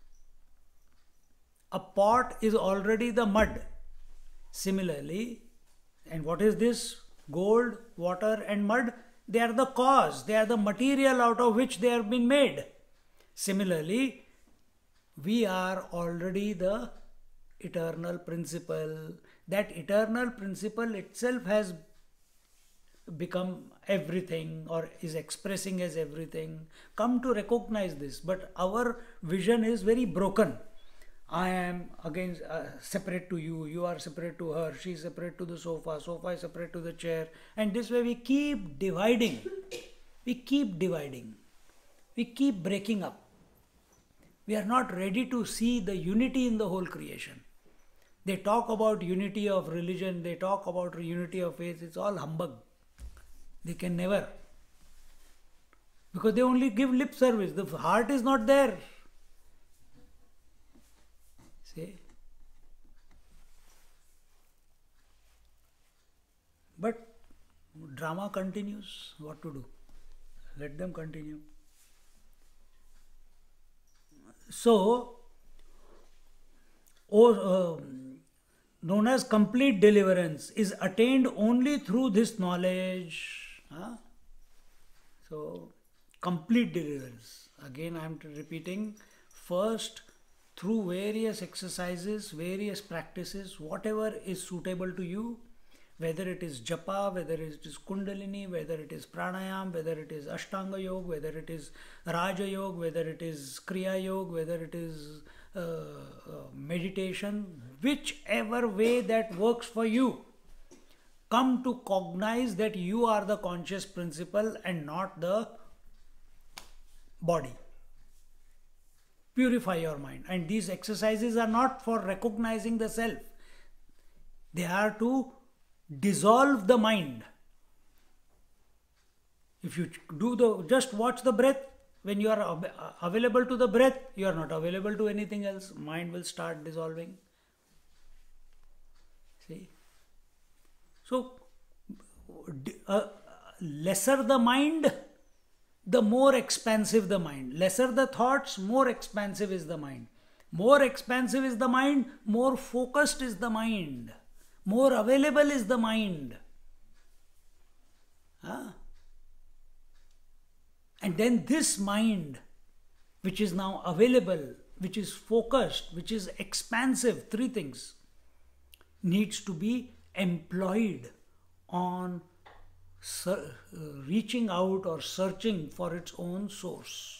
Speaker 1: a pot is already the mud. Similarly, and what is this? Gold, water and mud? They are the cause, they are the material out of which they have been made. Similarly, we are already the eternal principle. That eternal principle itself has become everything or is expressing as everything. Come to recognize this, but our vision is very broken. I am again uh, separate to you, you are separate to her, she is separate to the sofa, sofa is separate to the chair, and this way we keep dividing, we keep dividing, we keep breaking up. We are not ready to see the unity in the whole creation. They talk about unity of religion, they talk about unity of faith, it's all humbug. They can never, because they only give lip service, the heart is not there. But drama continues. What to do? Let them continue. So, oh, uh, known as complete deliverance is attained only through this knowledge. Huh? So, complete deliverance. Again, I am repeating. First, through various exercises, various practices, whatever is suitable to you, whether it is japa, whether it is kundalini, whether it is pranayam, whether it is ashtanga yoga, whether it is raja yoga, whether it is kriya yoga, whether it is uh, uh, meditation, whichever way that works for you, come to cognize that you are the conscious principle and not the body. Purify your mind. And these exercises are not for recognizing the self. They are to dissolve the mind. If you do the, just watch the breath. When you are available to the breath, you are not available to anything else. Mind will start dissolving. See? So, uh, lesser the mind, the more expansive the mind. Lesser the thoughts, more expansive is the mind. More expansive is the mind, more focused is the mind. More available is the mind. Huh? And then this mind, which is now available, which is focused, which is expansive, three things, needs to be employed on Ser- uh, reaching out or searching for its own source.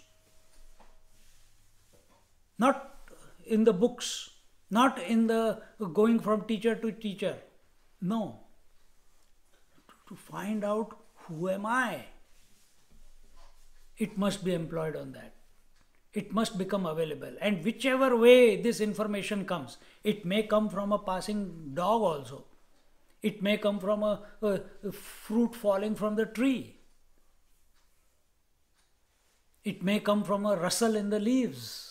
Speaker 1: Not in the books, not in the going from teacher to teacher. No. To find out who am I, it must be employed on that. It must become available. And whichever way this information comes, it may come from a passing dog also. It may come from a, a, a fruit falling from the tree. It may come from a rustle in the leaves.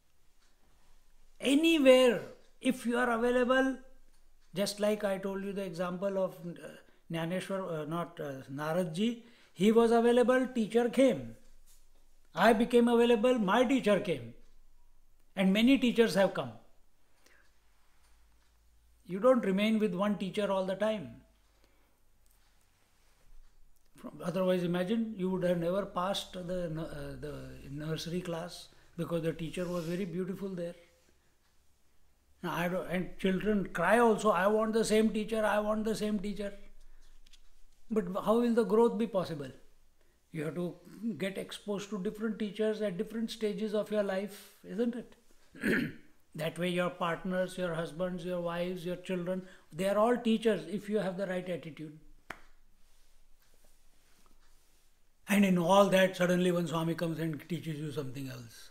Speaker 1: Anywhere, if you are available, just like I told you the example of uh, Jnaneshwar, uh, not uh, Naradji, he was available, teacher came. I became available, my teacher came. And many teachers have come. You don't remain with one teacher all the time. From, otherwise, imagine you would have never passed the, uh, the nursery class because the teacher was very beautiful there. Now, I don't, and children cry also, I want the same teacher, I want the same teacher. But how will the growth be possible? You have to get exposed to different teachers at different stages of your life, isn't it? That way your partners, your husbands, your wives, your children, they are all teachers if you have the right attitude. And in all that, suddenly one Swami comes and teaches you something else.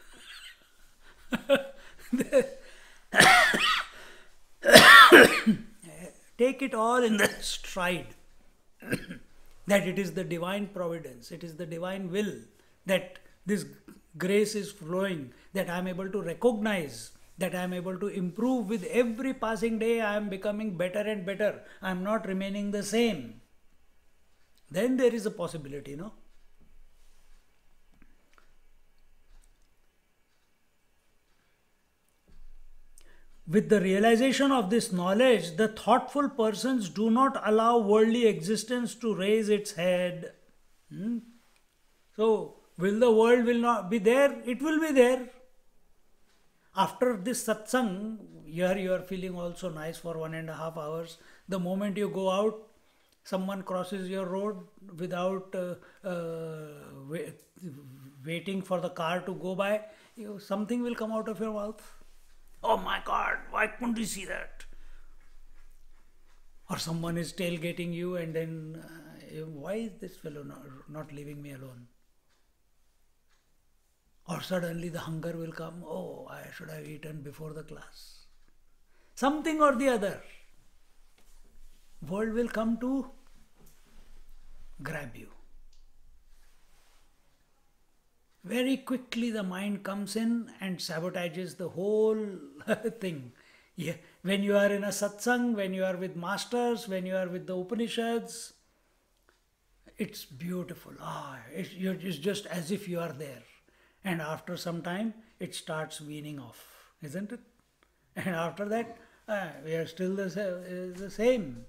Speaker 1: Take it all in the stride. That it is the divine providence, it is the divine will, that this grace is flowing, that I am able to recognize, that I am able to improve with every passing day. I am becoming better and better. I am not remaining the same. Then there is a possibility, no? With the realization of this knowledge, the thoughtful persons do not allow worldly existence to raise its head. Hmm? So, will the world will not be there? It will be there. After this satsang, here you are feeling also nice for one and a half hours. The moment you go out, someone crosses your road without uh, uh, wait, waiting for the car to go by, you, something will come out of your mouth. Oh my God, why couldn't you see that? Or someone is tailgating you and then, uh, why is this fellow not, not leaving me alone? Or suddenly the hunger will come, oh, I should have eaten before the class. Something or the other. World will come to grab you. Very quickly the mind comes in and sabotages the whole thing. Yeah. When you are in a satsang, when you are with masters, when you are with the Upanishads, it's beautiful. Ah, it's, it's just as if you are there. And after some time, it starts weaning off, isn't it? And after that, ah, we are still the, the same.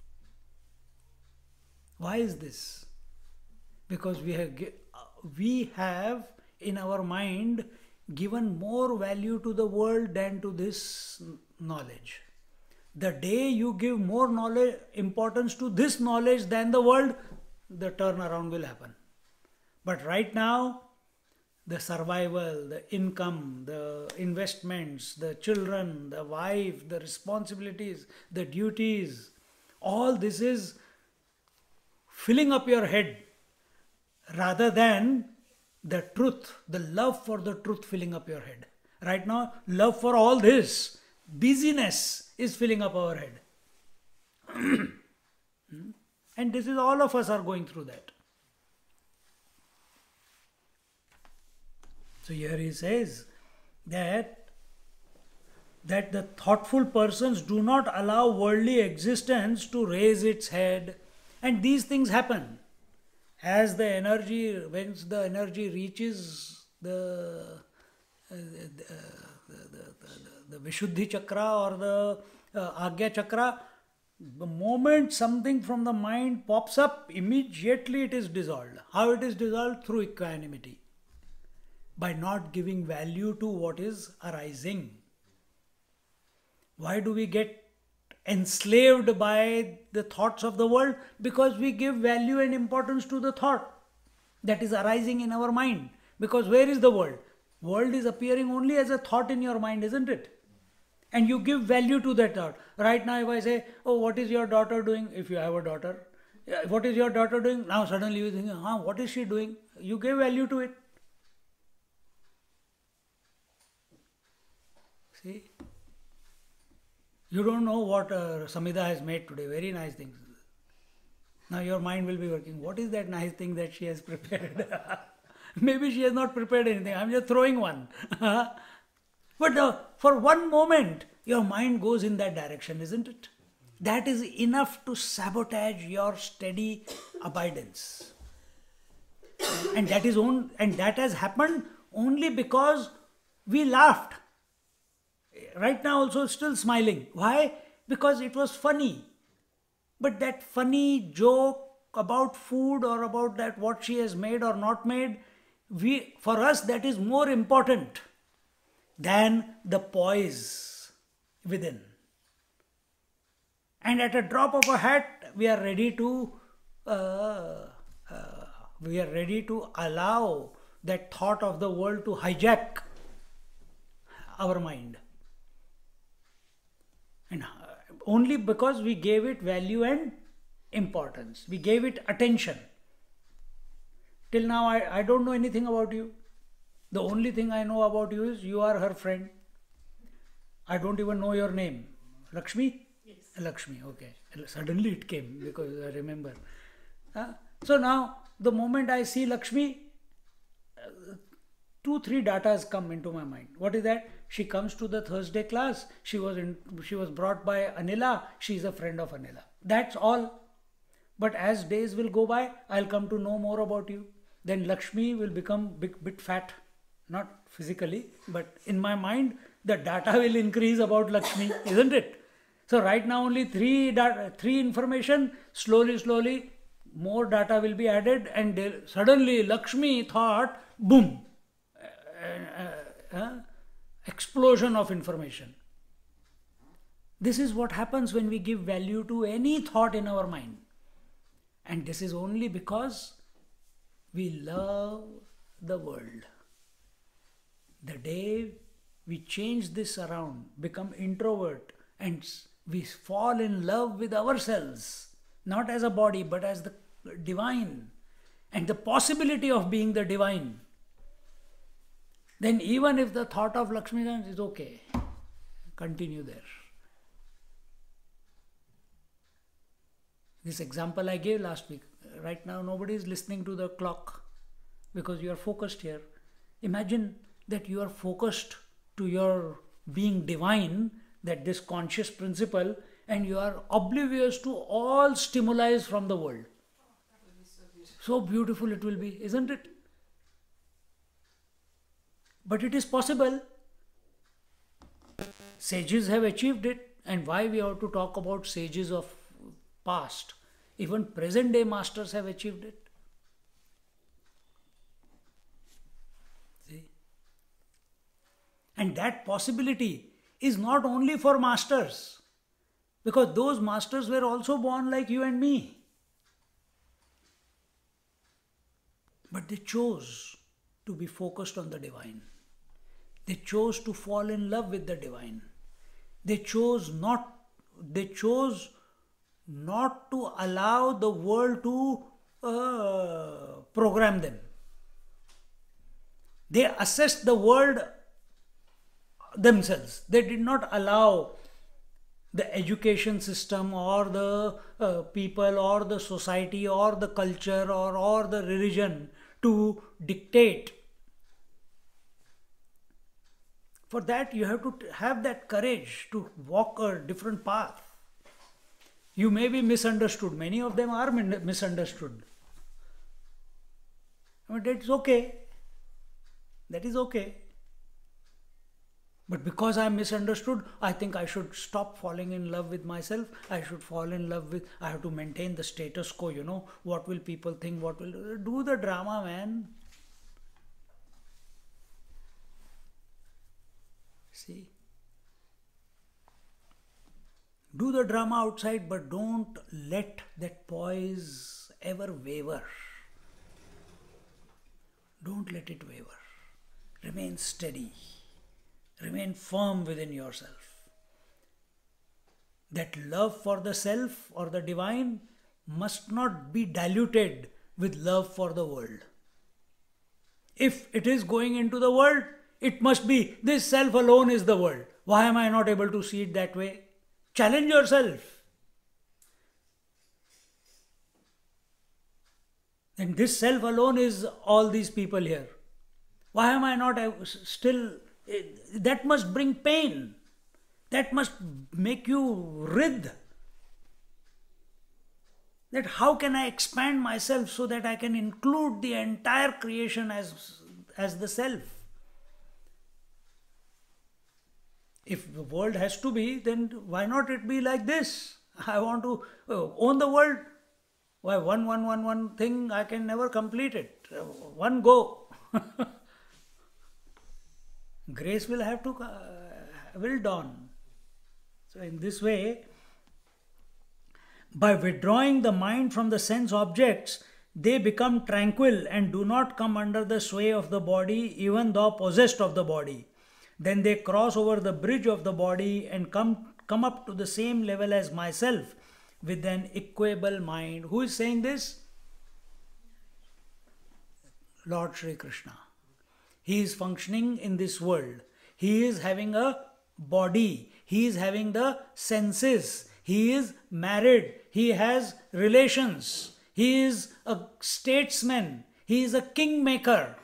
Speaker 1: Why is this? Because we have we have in our mind given more value to the world than to this knowledge. The day you give more knowledge importance to this knowledge than the world, the turnaround will happen. But right now, the survival, the income, the investments, the children, the wife, the responsibilities, the duties, all this is filling up your head rather than the truth, the love for the truth filling up your head. Right now, love for all this, busyness is filling up our head. And this is, all of us are going through that. So here he says that, that the thoughtful persons do not allow worldly existence to raise its head. And these things happen. As the energy, once the energy reaches the, uh, the, the, the, the, the Vishuddhi Chakra or the uh, Agya Chakra, the moment something from the mind pops up, immediately it is dissolved. How it is dissolved? Through equanimity. By not giving value to what is arising. Why do we get enslaved by the thoughts of the world? Because we give value and importance to the thought that is arising in our mind. Because where is the world? World is appearing only as a thought in your mind, isn't it? And you give value to that thought. Right now if I say, oh, what is your daughter doing? If you have a daughter, what is your daughter doing? Now suddenly you think, huh, what is she doing? You give value to it. See? You don't know what uh, Samhita has made today. Very nice things. Now your mind will be working. What is that nice thing that she has prepared? Maybe she has not prepared anything. I'm just throwing one. But uh, for one moment, your mind goes in that direction, isn't it? That is enough to sabotage your steady abidance. And that is on, and that has happened only because we laughed. Right now also still smiling. Why? because it was funny. But that funny joke about food or about that what she has made or not made, we, for us that is more important than the poise within. And at a drop of a hat, we are ready to uh, uh, we are ready to allow that thought of the world to hijack our mind. And uh, only because we gave it value and importance, we gave it attention. Till now, I, I don't know anything about you. The only thing I know about you is you are her friend. I don't even know your name. Lakshmi?
Speaker 3: Yes.
Speaker 1: Lakshmi, okay. Suddenly it came because I remember. Uh, so now, the moment I see Lakshmi, uh, two, three datas come into my mind. What is that? She comes to the Thursday class. She was in, she was brought by Anila. She is a friend of Anila. That's all. But as days will go by, I'll come to know more about you. Then Lakshmi will become big bit fat, not physically, but in my mind, the data will increase about Lakshmi, isn't it? So right now only three data, three information. Slowly, slowly, more data will be added, and suddenly Lakshmi thought, boom, uh, uh, uh, explosion of information. This is what happens when we give value to any thought in our mind. And this is only because we love the world. The day we change this around, become introvert, and we fall in love with ourselves, not as a body, but as the divine, and the possibility of being the divine, then even if the thought of Lakshmi is okay, continue there. This example I gave last week. Right now nobody is listening to the clock because you are focused here. Imagine that you are focused to your being divine, that this conscious principle, and you are oblivious to all stimuli from the world. So beautiful it will be, isn't it? But it is possible. Sages have achieved it. And why we have to talk about sages of past? Even present day masters have achieved it. See? And that possibility is not only for masters, because those masters were also born like you and me. But they chose to be focused on the divine. They chose to fall in love with the divine. They chose not, they chose not to allow the world to uh, program them. They assessed the world themselves. They did not allow the education system or the uh, people or the society or the culture or, or the religion to dictate. For that you have to have that courage to walk a different path. You may be misunderstood. Many of them are misunderstood. But that's okay. That is okay. But because I am misunderstood, I think I should stop falling in love with myself. I should fall in love with, I have to maintain the status quo, you know. What will people think? What will, do the drama, man. See? Do the drama outside, but don't let that poise ever waver. Don't let it waver. Remain steady. Remain firm within yourself. That love for the self or the divine must not be diluted with love for the world. If it is going into the world, it must be this self alone is the world. Why am I not able to see it that way? Challenge yourself. And this self alone is all these people here. Why am I not still... That must bring pain. That must make you writhe. That how can I expand myself so that I can include the entire creation as, as the self? If the world has to be, then why not it be like this? I want to uh, own the world. Why one, one, one, one thing, I can never complete it. Uh, one go. Grace will have to, uh, will dawn. So in this way, by withdrawing the mind from the sense objects, they become tranquil and do not come under the sway of the body, even though possessed of the body. Then they cross over the bridge of the body and come, come up to the same level as myself with an equable mind. Who is saying this? Lord Shri Krishna. He is functioning in this world. He is having a body. He is having the senses. He is married. He has relations. He is a statesman. He is a kingmaker.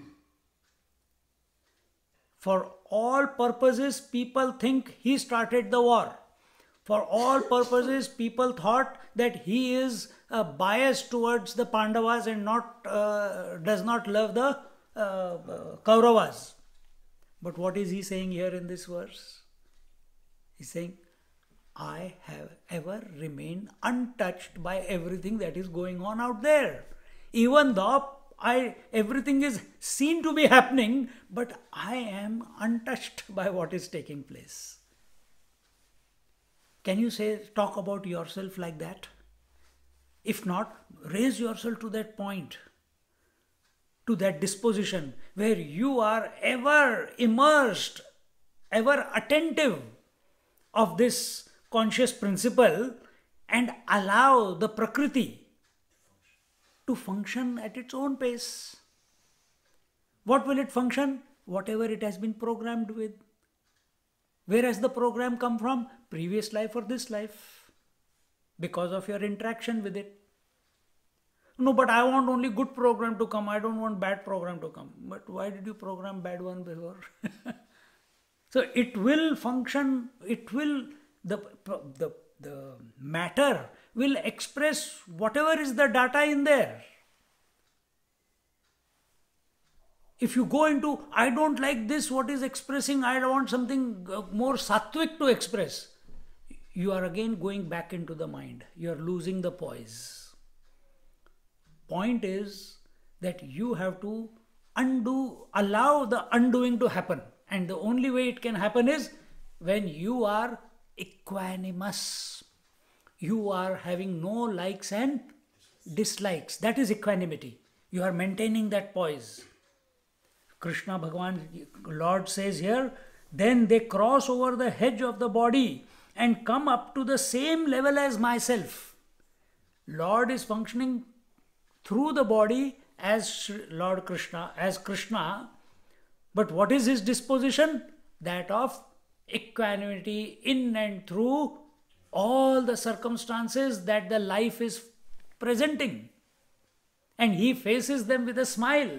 Speaker 1: For all purposes, people think he started the war. For all purposes, people thought that he is uh, biased towards the Pandavas and not uh, does not love the uh, uh, Kauravas. But what is he saying here in this verse? He's saying, I have ever remained untouched by everything that is going on out there. Even though I, everything is seen to be happening, but I am untouched by what is taking place. Can you say, talk about yourself like that? If not, raise yourself to that point, to that disposition where you are ever immersed, ever attentive of this conscious principle and allow the Prakriti to function at its own pace. What will it function? Whatever it has been programmed with. Where has the program come from? Previous life or this life? Because of your interaction with it. No, but I want only good program to come. I don't want bad program to come. But why did you program bad one before? So it will function, it will, the, the, the matter will express whatever is the data in there. If you go into, I don't like this, what is expressing, I want something more sattvic to express, you are again going back into the mind. You are losing the poise. Point is that you have to undo, allow the undoing to happen. And the only way it can happen is when you are equanimous. You are having no likes and dislikes. That is equanimity. You are maintaining that poise. Krishna Bhagavan, Lord says here, then they cross over the hedge of the body and come up to the same level as myself. Lord is functioning through the body as Lord Krishna, as Krishna. But what is his disposition? That of equanimity in and through all the circumstances that the life is presenting. And he faces them with a smile.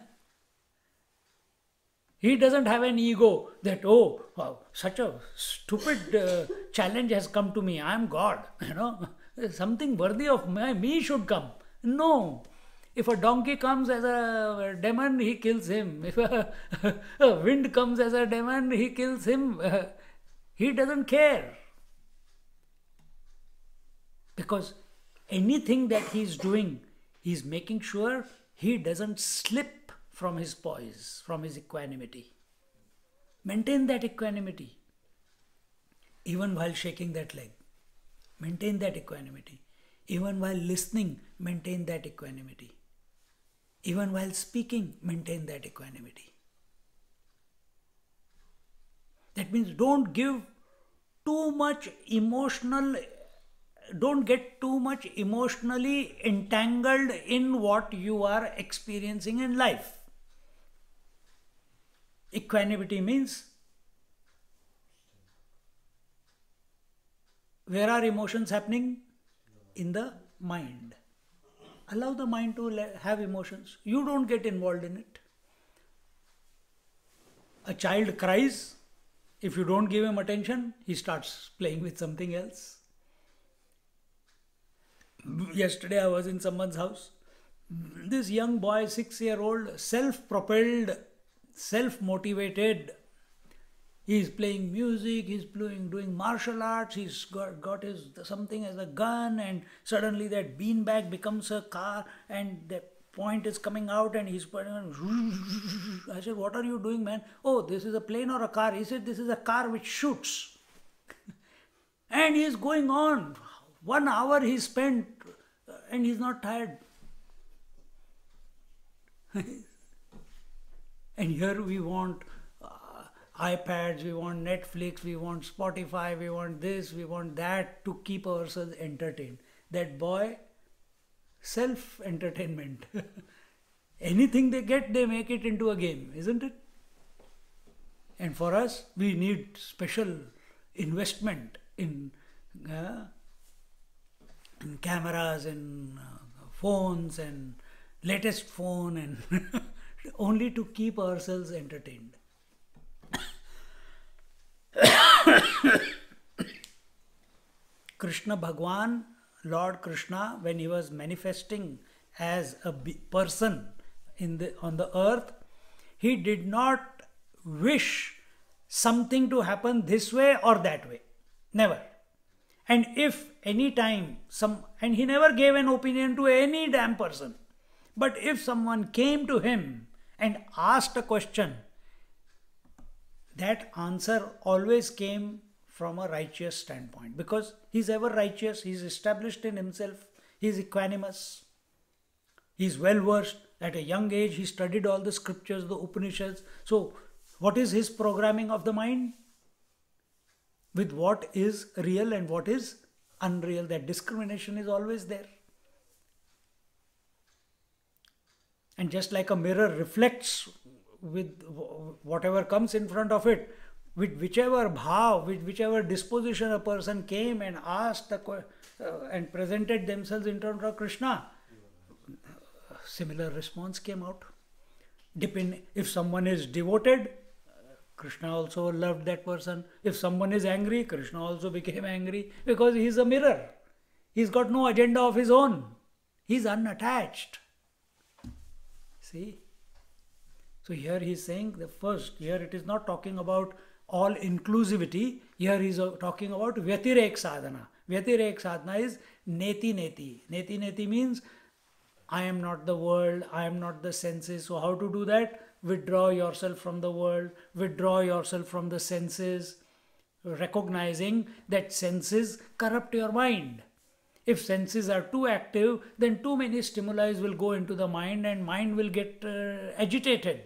Speaker 1: He doesn't have an ego that, oh, wow, such a stupid uh, challenge has come to me. I am God. You know, something worthy of my, me should come. No. If a donkey comes as a demon, he kills him. If a, a wind comes as a demon, he kills him. Uh, he doesn't care. Because anything that he is doing, he is making sure he doesn't slip from his poise, from his equanimity. Maintain that equanimity. Even while shaking that leg, maintain that equanimity. Even while listening, maintain that equanimity. Even while speaking, maintain that equanimity. That means don't give too much emotional, don't get too much emotionally entangled in what you are experiencing in life. Equanimity means, where are emotions happening? In the mind. Allow the mind to have emotions. You don't get involved in it. A child cries. If you don't give him attention, he starts playing with something else. Yesterday I was in someone's house. This young boy, six year old, self-propelled, self-motivated, He's playing music, he's playing, doing martial arts, he's got, got his something as a gun, and suddenly that beanbag becomes a car, and the point is coming out, and he's putting on. I said, what are you doing, man? Oh, this is a plane or a car? He said, this is a car which shoots. And he's going on. One hour he spent, and he's not tired. And here we want iPads, we want Netflix, we want Spotify, we want this, we want that to keep ourselves entertained. That boy, self-entertainment. Anything they get, they make it into a game, isn't it? And for us, we need special investment in, uh, in cameras and uh, phones and latest phone, and only to keep ourselves entertained. Krishna Bhagwan, Lord Krishna, when he was manifesting as a person in the, on the earth, he did not wish something to happen this way or that way. Never. And if any time some, and he never gave an opinion to any damn person. But if someone came to him and asked a question, that answer always came from a righteous standpoint, because he's ever righteous, he's established in himself, he's equanimous, he's well versed. At a young age, he studied all the scriptures, the Upanishads. So, what is his programming of the mind? With what is real and what is unreal, that discrimination is always there. And just like a mirror reflects with whatever comes in front of it, with whichever bhav, with whichever disposition a person came and asked the, uh, and presented themselves in front of Krishna, similar response came out. Depend, if someone is devoted, Krishna also loved that person. If someone is angry, Krishna also became angry, because he is a mirror. He's got no agenda of his own. He's unattached. See? So here he is saying the first, here it is not talking about all inclusivity, here he is talking about Vyatirek sadhana. Vyatirek sadhana is neti neti. Neti neti means I am not the world, I am not the senses. So how to do that? Withdraw yourself from the world, withdraw yourself from the senses, recognizing that senses corrupt your mind. If senses are too active, then too many stimuli will go into the mind and mind will get uh, agitated.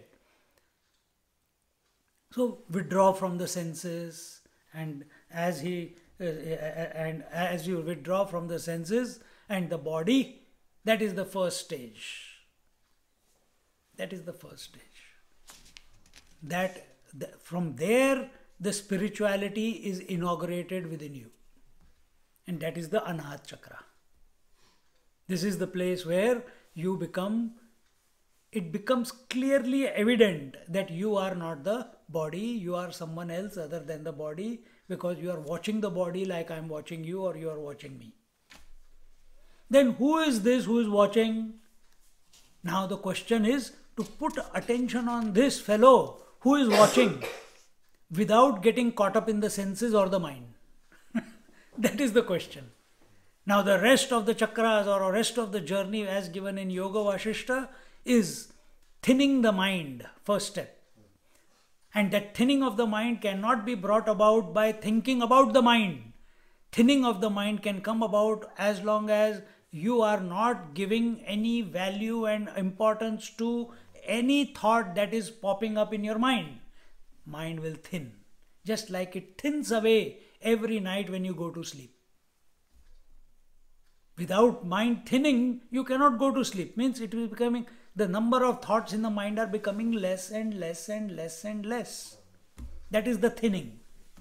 Speaker 1: So withdraw from the senses, and as he uh, and as you withdraw from the senses and the body, that is the first stage. That is the first stage. That the, from there the spirituality is inaugurated within you, and that is the Anahat Chakra. This is the place where you become, it becomes clearly evident that you are not the body, you are someone else other than the body, because you are watching the body like I am watching you or you are watching me. Then who is this who is watching? Now the question is to put attention on this fellow who is watching without getting caught up in the senses or the mind. That is the question. Now the rest of the chakras or the rest of the journey as given in Yoga Vasishta is thinning the mind, first step. And that thinning of the mind cannot be brought about by thinking about the mind. Thinning of the mind can come about as long as you are not giving any value and importance to any thought that is popping up in your mind. Mind will thin, just like it thins away every night when you go to sleep. Without mind thinning, you cannot go to sleep. Means it is becoming, the number of thoughts in the mind are becoming less and less and less and less. That is the thinning.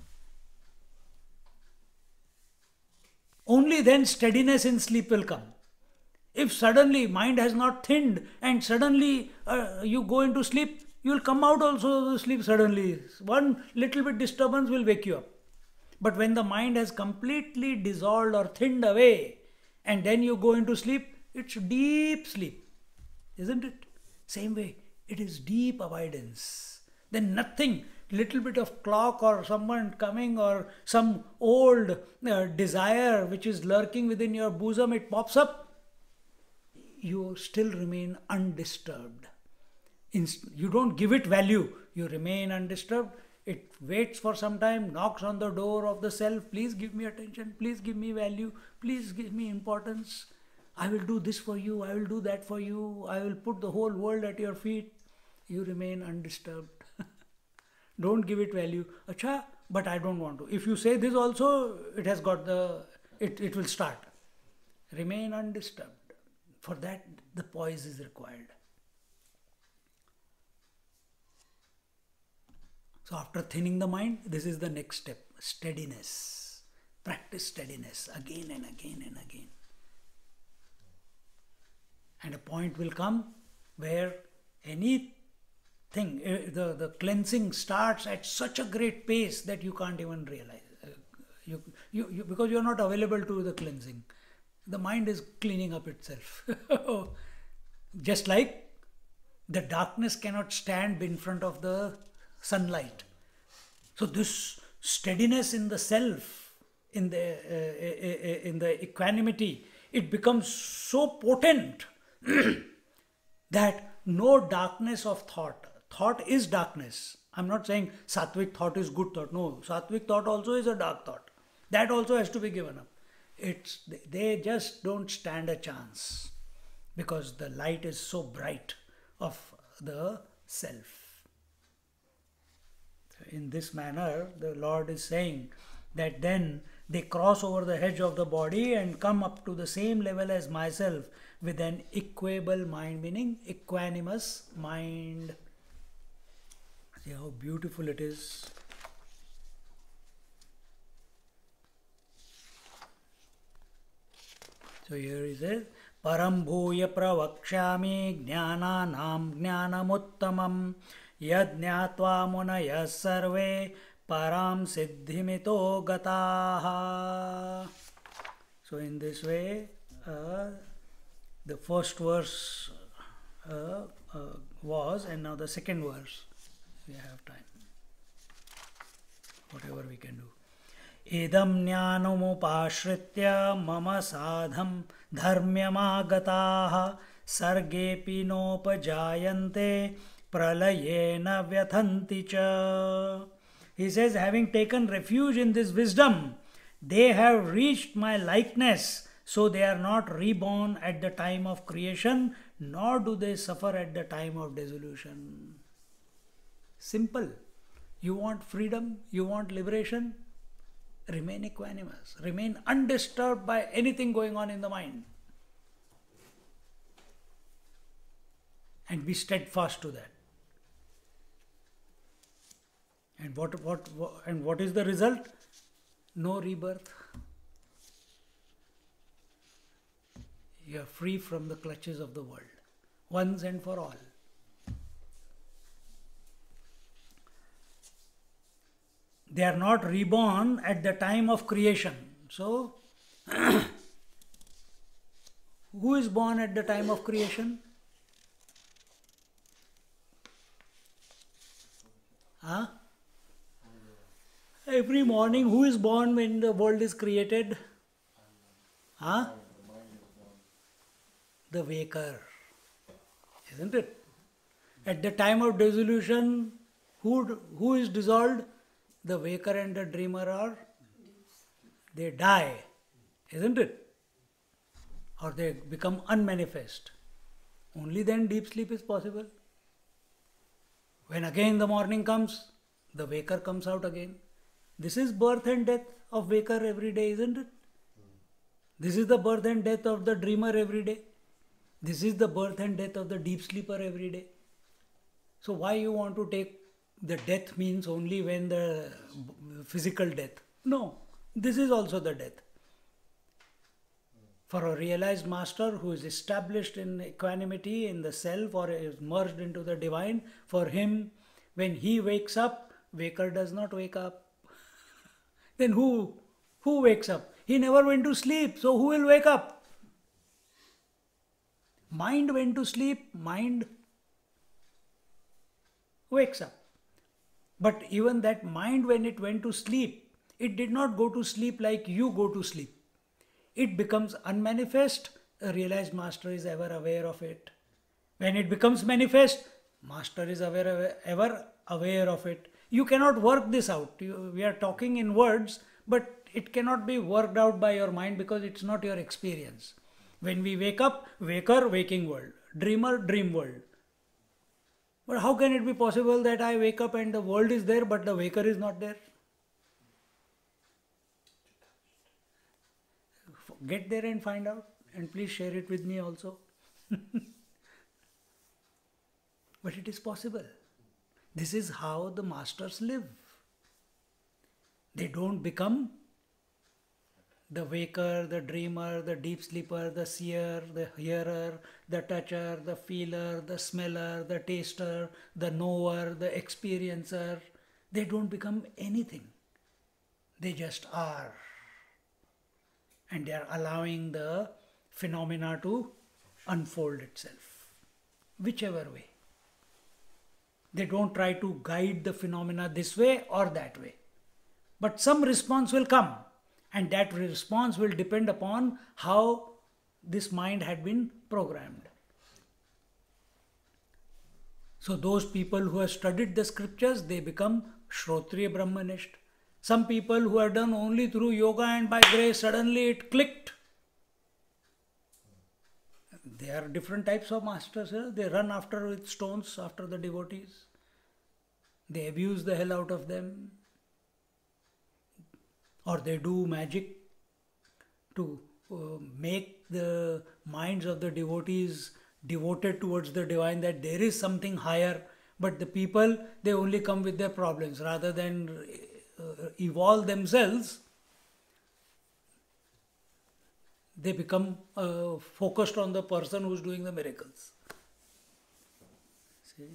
Speaker 1: Only then steadiness in sleep will come. If suddenly mind has not thinned and suddenly uh, you go into sleep, you will come out also of the sleep suddenly. One little bit disturbance will wake you up. But when the mind has completely dissolved or thinned away and then you go into sleep, it's deep sleep. Isn't it? Same way, it is deep avoidance. Then nothing, little bit of clock or someone coming or some old uh, desire which is lurking within your bosom, it pops up, you still remain undisturbed. Inst- you don't give it value, you remain undisturbed. It waits for some time, knocks on the door of the self, please give me attention, please give me value, please give me importance. I will do this for you, I will do that for you, I will put the whole world at your feet. You remain undisturbed. Don't give it value. Acha, but I don't want to. If you say this also, it has got the, it, it will start. Remain undisturbed. For that, the poise is required. So after thinning the mind, this is the next step. Steadiness. Practice steadiness again and again and again. And a point will come where anything, the, the cleansing starts at such a great pace that you can't even realize. You, you, you, because you are not available to the cleansing. The mind is cleaning up itself. Just like the darkness cannot stand in front of the sunlight. So this steadiness in the self, in the uh, in the equanimity, it becomes so potent that no darkness of thought. Thought is darkness. I'm not saying sattvic thought is good thought. No, sattvic thought also is a dark thought. That also has to be given up. It's they just don't stand a chance because the light is so bright of the self. In this manner, the Lord is saying that then they cross over the edge of the body and come up to the same level as myself with an equable mind, meaning equanimous mind. See how beautiful it is. So here he says, Param bhuya pravakshami jnananam jnanamuttamam yajñatva munaya sarve param siddhimito gataha. So in this way, uh, the first verse uh, uh, was, and now the second verse. We have time. Whatever we can do. Idam jnanamupashritya mama sadham dharmyamagataha sargepi nopajayante pralayena vyathanti cha. He says, having taken refuge in this wisdom, they have reached my likeness, so they are not reborn at the time of creation, nor do they suffer at the time of dissolution. Simple. You want freedom, you want liberation, remain equanimous, remain undisturbed by anything going on in the mind. And be steadfast to that. And what, what, what and what is the result? No rebirth. You are free from the clutches of the world, once and for all. They are not reborn at the time of creation. So, who is born at the time of creation? Huh? Every morning, who is born when the world is created? Huh? The waker. Isn't it? At the time of dissolution, who, who is dissolved? The waker and the dreamer are, they die, isn't it? Or they become unmanifest. Only then deep sleep is possible. When again the morning comes, the waker comes out again. This is birth and death of waker every day, isn't it? This is the birth and death of the dreamer every day. This is the birth and death of the deep sleeper every day. So why you want to take the death means only when the physical death? No, this is also the death. For a realized master who is established in equanimity in the self or is merged into the divine, for him, when he wakes up, waker does not wake up. Then who, who wakes up? He never went to sleep, so who will wake up? Mind went to sleep, mind wakes up. But even that mind, when it went to sleep, it did not go to sleep like you go to sleep. It becomes unmanifest, a realized master is ever aware of it. When it becomes manifest, master is aware, ever aware of it. You cannot work this out. You, we are talking in words, but it cannot be worked out by your mind because it's not your experience. When we wake up, waker, waking world. Dreamer, dream world. But how can it be possible that I wake up and the world is there but the waker is not there? Get there and find out, and please share it with me also. But it is possible. This is how the masters live. They don't become the waker, the dreamer, the deep sleeper, the seer, the hearer, the toucher, the feeler, the smeller, the taster, the knower, the experiencer. They don't become anything. They just are. And they are allowing the phenomena to unfold itself, whichever way. They don't try to guide the phenomena this way or that way. But some response will come, and that response will depend upon how this mind had been programmed. So those people who have studied the scriptures, they become Shrotriya Brahmanist. Some people who are done only through yoga and by grace, suddenly it clicked. There are different types of masters. Eh? They run after with stones after the devotees. They abuse the hell out of them. Or they do magic to uh, make the minds of the devotees devoted towards the divine, that there is something higher. But the people, they only come with their problems rather than uh, evolve themselves. They become uh, focused on the person who's doing the miracles. See?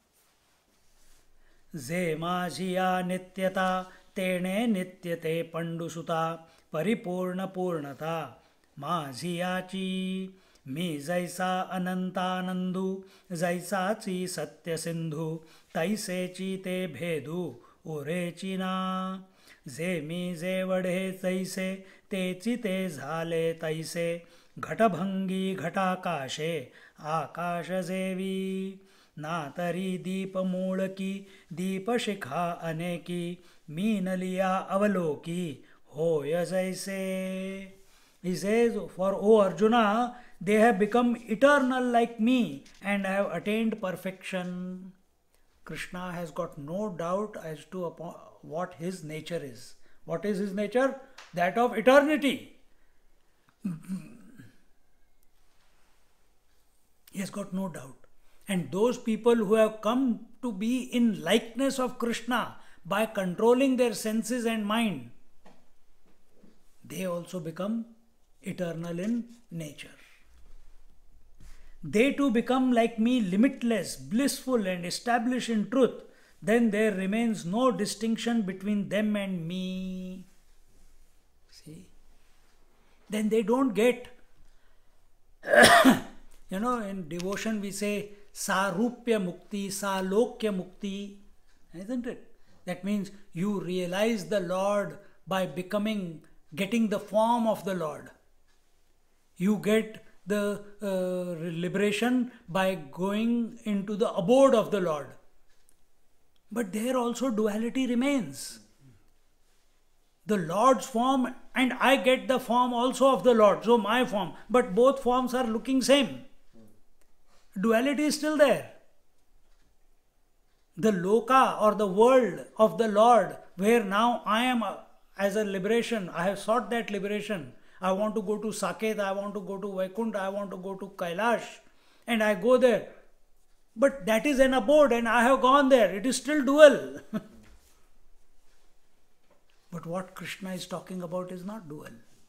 Speaker 1: Ze majhiya nityata tene nityate pandusuta paripurna purnata majhiyachi mi jaisa anantanandu jaisachi satya sindhu taisechi te bhedu urechina जे मी जे वढे तैसे तेची ते झाले तैसे घटभंगी घटाकाशे आकाश जेवी ना तरी दीप मूळ की दीपशिखा अनेकी मीनलिया अवलोकी होय जैसे. He says, for O Arjuna, they have become eternal like me and have attained perfection. Krishna has got no doubt as to upon what his nature is. What is his nature? That of eternity. He has got no doubt. And those people who have come to be in likeness of Krishna by controlling their senses and mind, they also become eternal in nature. They too become like me, limitless, blissful and established in truth. Then there remains no distinction between them and me. See? Then they don't get, you know, in devotion we say sarupya mukti, salokya mukti, isn't it? That means you realize the Lord by becoming, getting the form of the Lord. You get the uh, liberation by going into the abode of the Lord. But there also duality remains. The Lord's form and I get the form also of the Lord, so my form. But both forms are looking same. Duality is still there. The loka or the world of the Lord, where now I am a, as a liberation, I have sought that liberation. I want to go to Saket, I want to go to Vaikuntha, I want to go to Kailash, and I go there. But that is an abode and I have gone there. It is still dual. But what Krishna is talking about is not dual.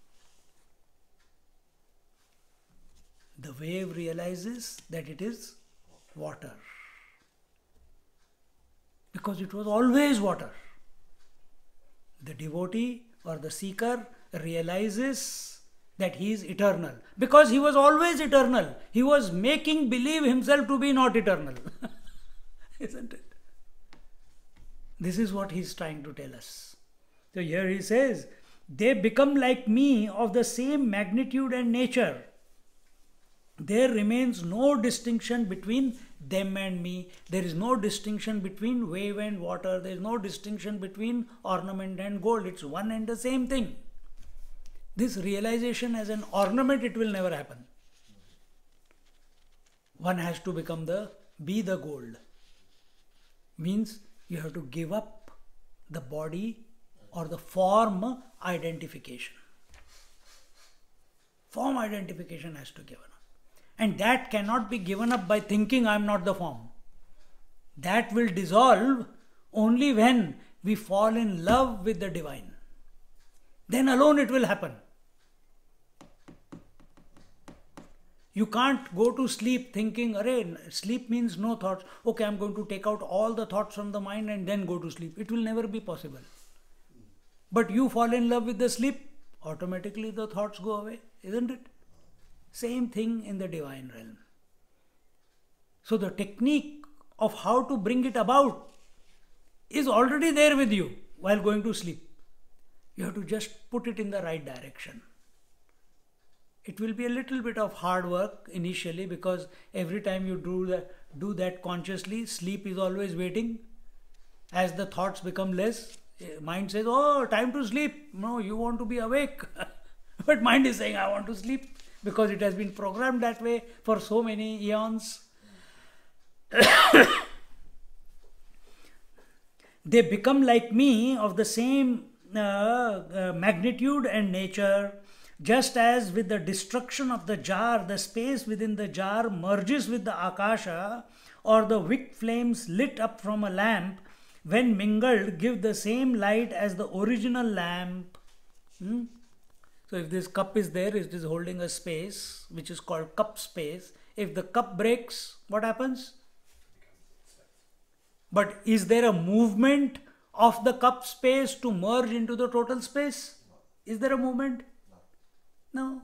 Speaker 1: The wave realizes that it is water. Because it was always water. The devotee or the seeker realizes that he is eternal. Because he was always eternal. He was making believe himself to be not eternal. Isn't it? This is what he's trying to tell us. So here he says, they become like me of the same magnitude and nature. There remains no distinction between them and me. There is no distinction between wave and water. There is no distinction between ornament and gold. It's one and the same thing. This realization as an ornament, it will never happen. One has to become the, be the gold. Means you have to give up the body or the form identification. Form identification has to be given up. And that cannot be given up by thinking I am not the form. That will dissolve only when we fall in love with the divine. Then alone it will happen. You can't go to sleep thinking, array, sleep means no thoughts. Okay, I'm going to take out all the thoughts from the mind and then go to sleep. It will never be possible. But you fall in love with the sleep, automatically the thoughts go away, isn't it? Same thing in the divine realm. So the technique of how to bring it about is already there with you while going to sleep. You have to just put it in the right direction. It will be a little bit of hard work initially, because every time you do that, do that consciously, sleep is always waiting. As the thoughts become less, mind says, oh, time to sleep. No, you want to be awake. But mind is saying, I want to sleep, because it has been programmed that way for so many eons. They become like me of the same uh, uh, magnitude and nature. Just as with the destruction of the jar, the space within the jar merges with the akasha, or the wick flames lit up from a lamp, when mingled, give the same light as the original lamp. Hmm? So if this cup is there, it is holding a space, which is called cup space. If the cup breaks, what happens? But is there a movement of the cup space to merge into the total space? Is there a movement? No.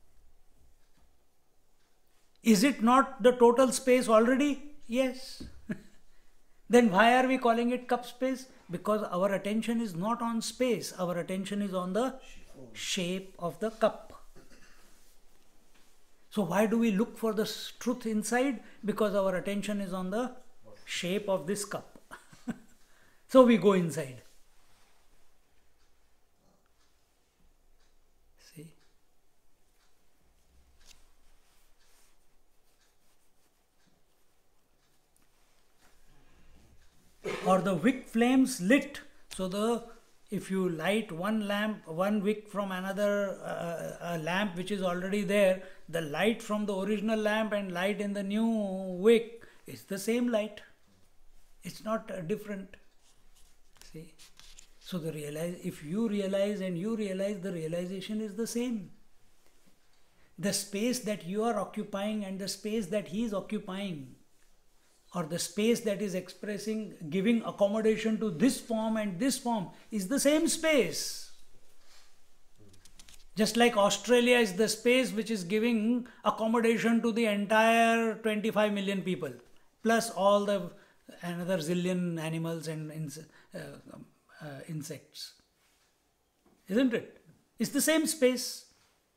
Speaker 1: Is it not the total space already? Yes. Then why are we calling it cup space? Because our attention is not on space. Our attention is on the shape of the cup. So why do we look for the truth inside? Because our attention is on the shape of this cup. So we go inside. See? Or the wick flames lit. So the if you light one lamp, one wick from another uh, a lamp which is already there, the light from the original lamp and light in the new wick is the same light. It's not uh, different. See? So the realize, if you realize and you realize, the realization is the same. The space that you are occupying and the space that he is occupying, or the space that is expressing, giving accommodation to this form and this form, is the same space. Just like Australia is the space which is giving accommodation to the entire twenty-five million people, plus all the another zillion animals and uh, uh, insects. Isn't it? It's the same space.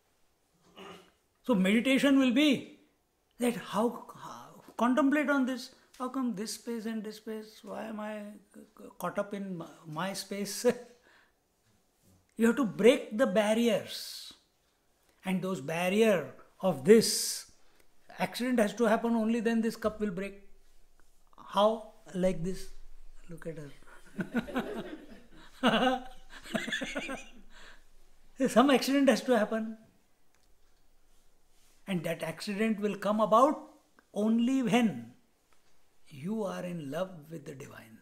Speaker 1: So meditation will be that how, how contemplate on this. How come this space and this space? Why am I caught up in my space? You have to break the barriers. And those barriers of this accident has to happen, only then this cup will break. How? Like this. Look at her. Some accident has to happen. And that accident will come about only when you are in love with the divine.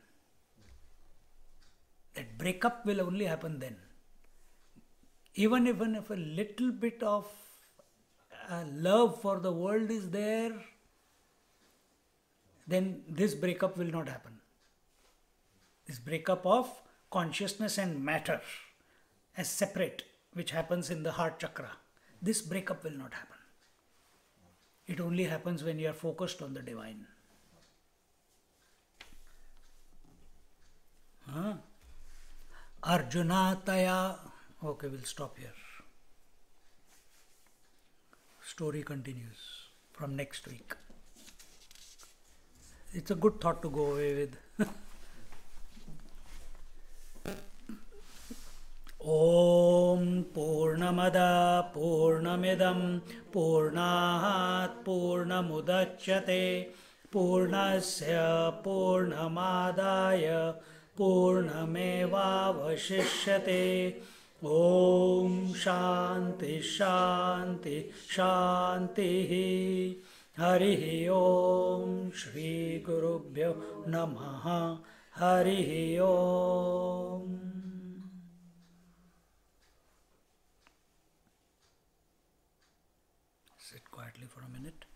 Speaker 1: That breakup will only happen then. Even if, even if a little bit of uh, love for the world is there, then this breakup will not happen. This breakup of consciousness and matter as separate, which happens in the heart chakra, this breakup will not happen. It only happens when you are focused on the divine. Huh? Arjuna Taya. Okay, we'll stop here. Story continues from next week. It's a good thought to go away with. Om Purnamada Purnamidam Purnahat Purnamudachyate Purnasya Purnamadaya Purnamevavashishyate. Om Shanti Shanti Shanti. Harihi Om Shri Gurubhyo Namaha. Harihi Om. Sit quietly for a minute.